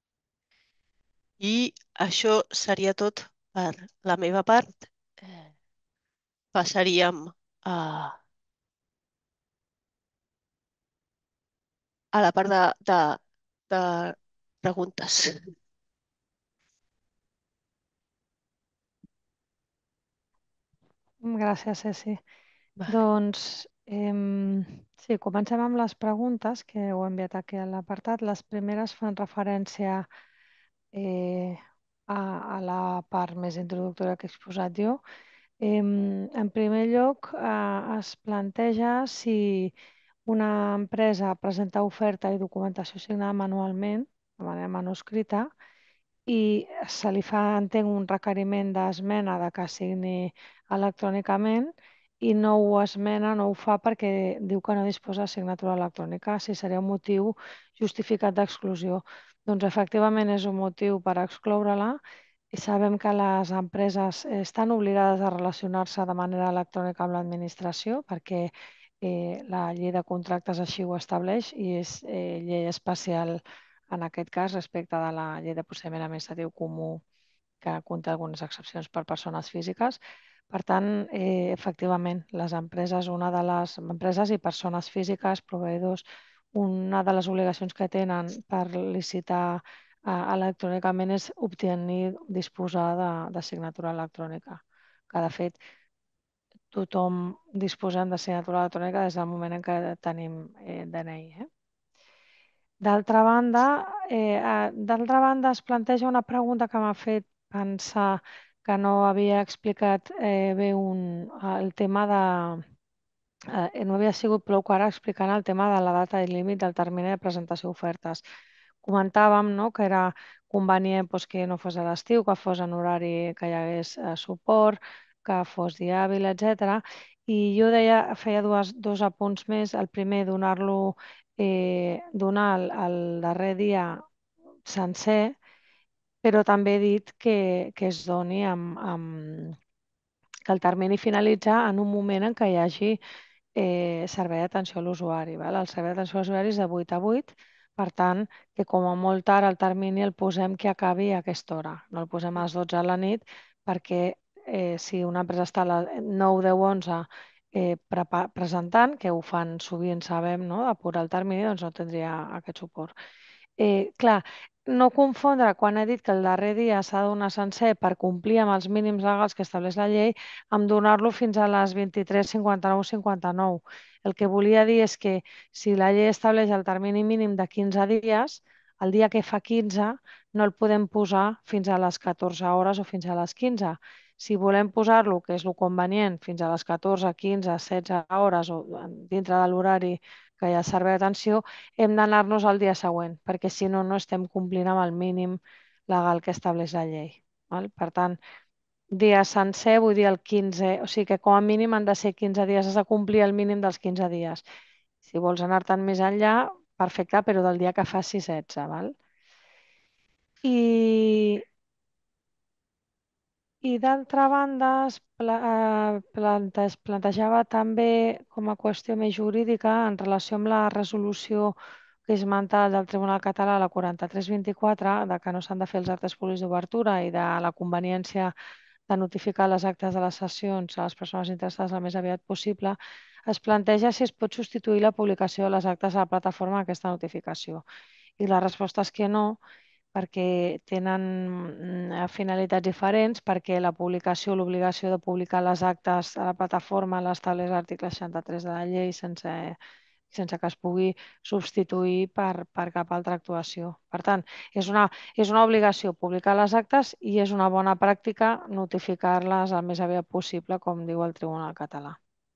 I això seria tot per la meva part. Eh, passaríem a, a la part de, de, de preguntes. Gràcies, Ceci. Vale. Doncs Em, sí, comencem amb les preguntes que heu enviat aquí a l'apartat. Les primeres fan referència eh, a, a la part més introductora que he exposat jo. Em, en primer lloc, eh, es planteja si una empresa presenta oferta i documentació signada manualment, de manera manuscrita, i se li fa, entenc, un requeriment d'esmena de que signi electrònicament i no ho esmena, no ho fa perquè diu que no disposa de signatura electrònica, si seria un motiu justificat d'exclusió. Doncs efectivament és un motiu per excloure-la i sabem que les empreses eh, estan obligades a relacionar-se de manera electrònica amb l'administració perquè eh, la llei de contractes així ho estableix i és eh, llei especial en aquest cas respecte de la llei de procediment administratiu comú que conté algunes excepcions per persones físiques. Per tant, eh, efectivament, les empreses, una de les empreses i persones físiques, proveïdors, una de les obligacions que tenen per licitar eh, electrònicament és obtenir, disposar de, de signatura electrònica, que de fet tothom disposem de signatura electrònica des del moment en què tenim eh, D N I. Eh? D'altra banda, eh, eh, d'altra banda es planteja una pregunta que m'ha fet pensar que no havia explicat eh, bé un, el tema de, eh, no havia sigut prou clara explicant el tema de la data i límit del termini de presentació d'ofertes. Comentàvem, no?, que era convenient doncs, que no fos a l'estiu, que fos en horari que hi hagués eh, suport, que fos dia hàbil, etcètera. I jo deia, feia dues, dos apunts més. El primer, donar-lo, eh, donar el, el darrer dia sencer, però també he dit que, que es doni amb, amb, que el termini finalitza en un moment en què hi hagi eh, servei d'atenció a l'usuari. Val? El servei d'atenció a l'usuari és de vuit a vuit, per tant, que com a molt tard el termini el posem que acabi a aquesta hora, no el posem a les dotze de la nit, perquè eh, si una empresa està a les nou, deu, onze eh, presentant, que ho fan sovint, sabem, no?, apurar el termini, doncs no tindria aquest suport. Eh, clar, no confondre quan he dit que el darrer dia s'ha de donar sencer per complir amb els mínims legals que estableix la llei amb donar-lo fins a les vint-i-tres cinquanta-nou cinquanta-nou. El que volia dir és que si la llei estableix el termini mínim de quinze dies, el dia que fa quinze no el podem posar fins a les catorze hores o fins a les quinze. Si volem posar-lo, que és el convenient, fins a les catorze, quinze, setze hores o dintre de l'horari que hi ha servei d'atenció, hem d'anar-nos al dia següent, perquè si no, no estem complint amb el mínim legal que estableix la llei. Val? Per tant, dia sencer vull dir el quinze, o sigui que com a mínim han de ser quinze dies, has de complir el mínim dels quinze dies. Si vols anar-te'n més enllà, perfecte, però del dia que faci setze. Val? I, i d'altra banda, es, pla, eh, plante, es plantejava també com a qüestió més jurídica en relació amb la resolució que és esmentada del Tribunal Català, la quaranta-tres vint-i-quatre, de que no s'han de fer els actes públics d'obertura i de la conveniència de notificar les actes de les sessions a les persones interessades el més aviat possible, es planteja si es pot substituir la publicació de les actes a la plataforma a aquesta notificació. I la resposta és que no, perquè tenen mm, finalitats diferents, perquè la publicació, l'obligació de publicar les actes a la plataforma l'estableix l'article seixanta-tres de la llei sense, sense que es pugui substituir per, per cap altra actuació. Per tant, és una, és una obligació publicar les actes i és una bona pràctica notificar-les el més aviat possible, com diu el Tribunal Català.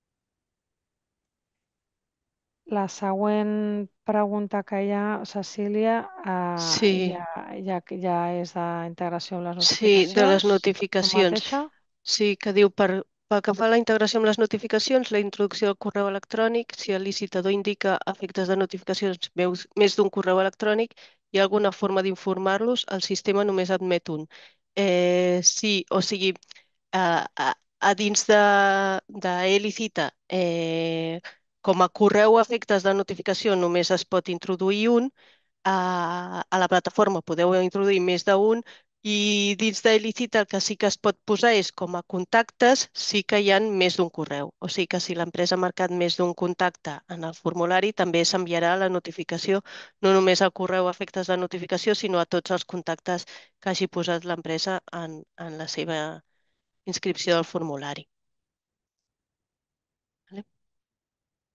La següent pregunta que hi ha, Cecília, eh, Sí, ja, ja, ja és d'integració amb les sí, de les notificacions. La notificacions. mateixa? Sí, que diu per, pel que fa a la integració amb les notificacions, la introducció del correu electrònic, si el licitador indica a efectes de notificacions meus, més d'un correu electrònic, hi ha alguna forma d'informar-los, el sistema només admet un. Eh, sí, o sigui, a, a, a dins de, de e-licita, eh, com a correu a efectes de notificació només es pot introduir un, a, a la plataforma podeu introduir més d'un i dins de Licita el que sí que es pot posar és com a contactes, sí que hi ha més d'un correu. O sigui que si l'empresa ha marcat més d'un contacte en el formulari, també s'enviarà la notificació, no només al correu a efectes de notificació, sinó a tots els contactes que hagi posat l'empresa en, en la seva inscripció del formulari. Vale?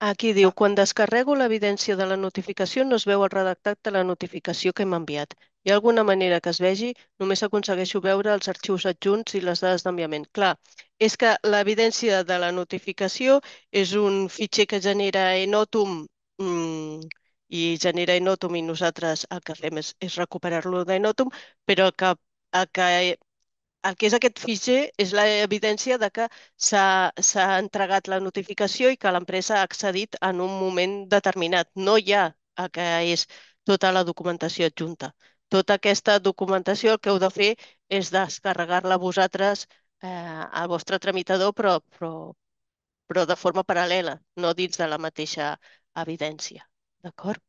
Aquí diu, quan descarrego l'evidència de la notificació no es veu el redactat de la notificació que m'ha enviat. Hi ha alguna manera que es vegi? Només aconsegueixo veure els arxius adjunts i les dades d'enviament. Clar, és que l'evidència de la notificació és un fitxer que genera Enotum mm, i genera Enotum i nosaltres el que fem és, és recuperar-lo d'Enotum, però el que, el que el que és aquest fitxer és l'evidència de que s'ha s'ha entregat la notificació i que l'empresa ha accedit en un moment determinat. No hi ha el que és tota la documentació adjunta. Tota aquesta documentació el que heu de fer és descarregar-la vosaltres eh, al vostre tramitador, però, però, però de forma paral·lela, no dins de la mateixa evidència. D'acord?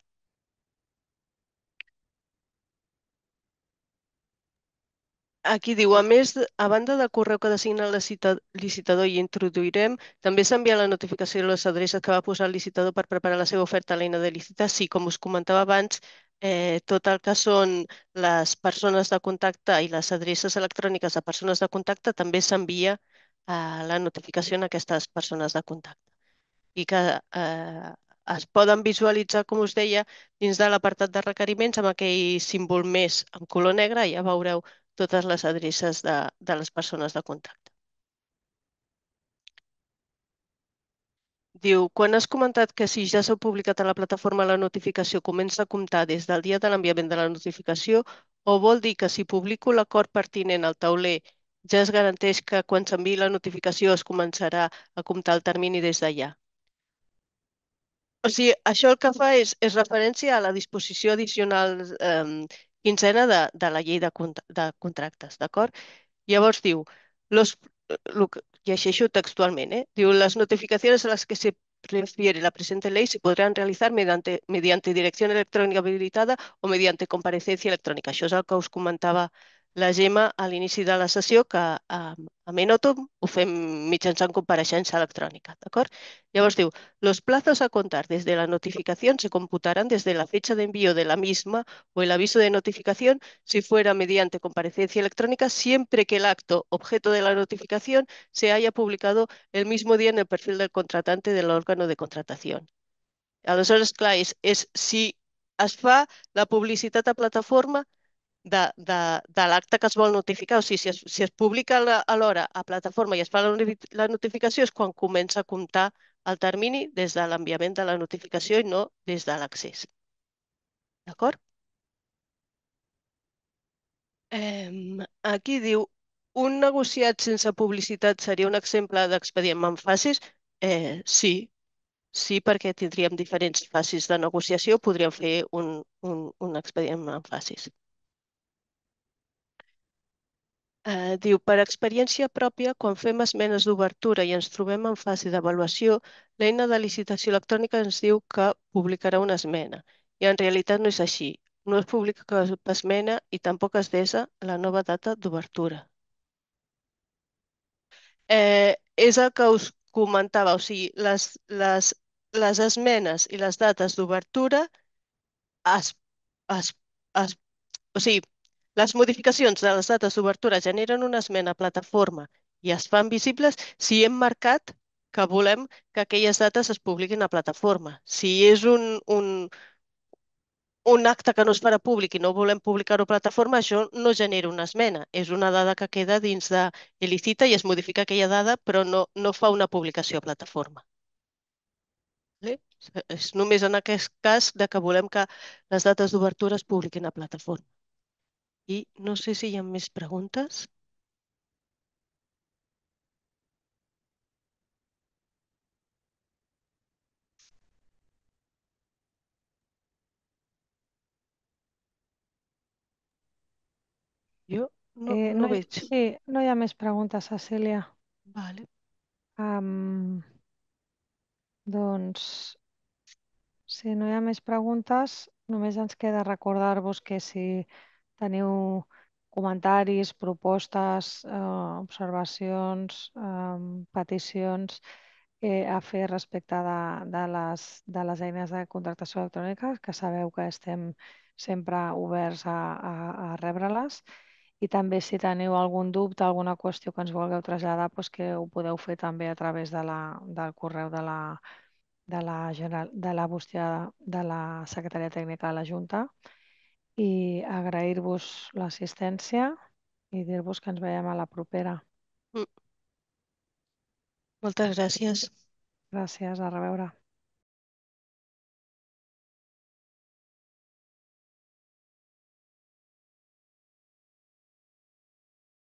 Aquí diu, a més, de- a banda del correu que designa el licita- licitador i introduirem, també s'envia la notificació a les adreces que va posar el licitador per preparar la seva oferta a l'eina de licitar. Sí, com us comentava abans, eh, tot el que són les persones de contacte i les adreces electròniques de persones de contacte també s'envia eh, la notificació a aquestes persones de contacte i que eh, es poden visualitzar, com us deia, dins de l'apartat de requeriments amb aquell símbol més en color negre, ja veureu totes les adreces de, de les persones de contacte. Diu, quan has comentat que si ja s'ha publicat a la plataforma la notificació comença a comptar des del dia de l'enviament de la notificació, o vol dir que si publico l'acord pertinent al tauler ja es garanteix que quan s'enviï la notificació es començarà a comptar el termini des d'allà? O sigui, això el que fa és, és referència a la disposició addicional eh, quinzena de, de la llei de, cont de contractes, d'acord? Llavors diu, los, lo que- llegeixo textualment, ¿eh? Diu, las notificaciones a las que se refiere la presente ley se podrán realizar mediante, mediante dirección electrónica habilitada o mediante comparecencia electrònica. Això és el que us comentava la Gemma a l'inici de la sessió, que a, a Menotum ho fem mitjançant compareixença electrònica, d'acord? Llavors diu, los plazos a contar desde la notificación se computarán desde la fecha de envío de la misma o el aviso de notificación si fuera mediante comparecencia electrónica, siempre que el acto objeto de la notificación se haya publicado el mismo día en el perfil del contratante del órgano de contratación. Aleshores, clar, és, és si es fa la publicitat a plataforma de, de, de l'acte que es vol notificar, o sigui, si es, si es publica a la- alhora a plataforma i es fa la, notifi- la notificació és quan comença a comptar el termini des de l'enviament de la notificació i no des de l'accés. D'acord? Em, aquí diu, un negociat sense publicitat seria un exemple d'expedient en fases? Eh, sí, sí, perquè tindríem diferents fases de negociació, podríem fer un, un, un expedient en fases. Eh, diu, per experiència pròpia, quan fem esmenes d'obertura i ens trobem en fase d'avaluació, l'eina de licitació electrònica ens diu que publicarà una esmena. I en realitat no és així. No es publica cap esmena i tampoc es desa la nova data d'obertura. Eh, és el que us comentava, o sigui, les, les, les esmenes i les dates d'obertura es, es, es, o sigui, les modificacions de les dates d'obertura generen una esmena a plataforma i es fan visibles si hem marcat que volem que aquelles dates es publiquin a plataforma. Si és un, un, un acte que no es farà públic i no volem publicar-ho a plataforma, això no genera una esmena. És una dada que queda dins de Elicita i es modifica aquella dada, però no, no fa una publicació a plataforma. Vale? És només en aquest cas de que volem que les dates d'obertura es publiquin a plataforma. I no sé si hi ha més preguntes. Jo no, Eh, no no hi, veig. sí, no hi ha més preguntes, Cecília. Vale. Am, doncs, si no hi ha més preguntes, només ens queda recordar-vos que si teniu comentaris, propostes, eh, observacions, eh, peticions eh, a fer respecte de, de les, de les eines de contractació electrònica, que sabeu que estem sempre oberts a, a, a rebre-les. I també si teniu algun dubte, alguna qüestió que ens vulgueu traslladar, doncs que ho podeu fer també a través de la, del correu de la, de la, general, de la bústia de la Secretaria Tècnica de la Junta i agrair-vos l'assistència i dir-vos que ens veiem a la propera. Mm, moltes gràcies. Gràcies, a reveure.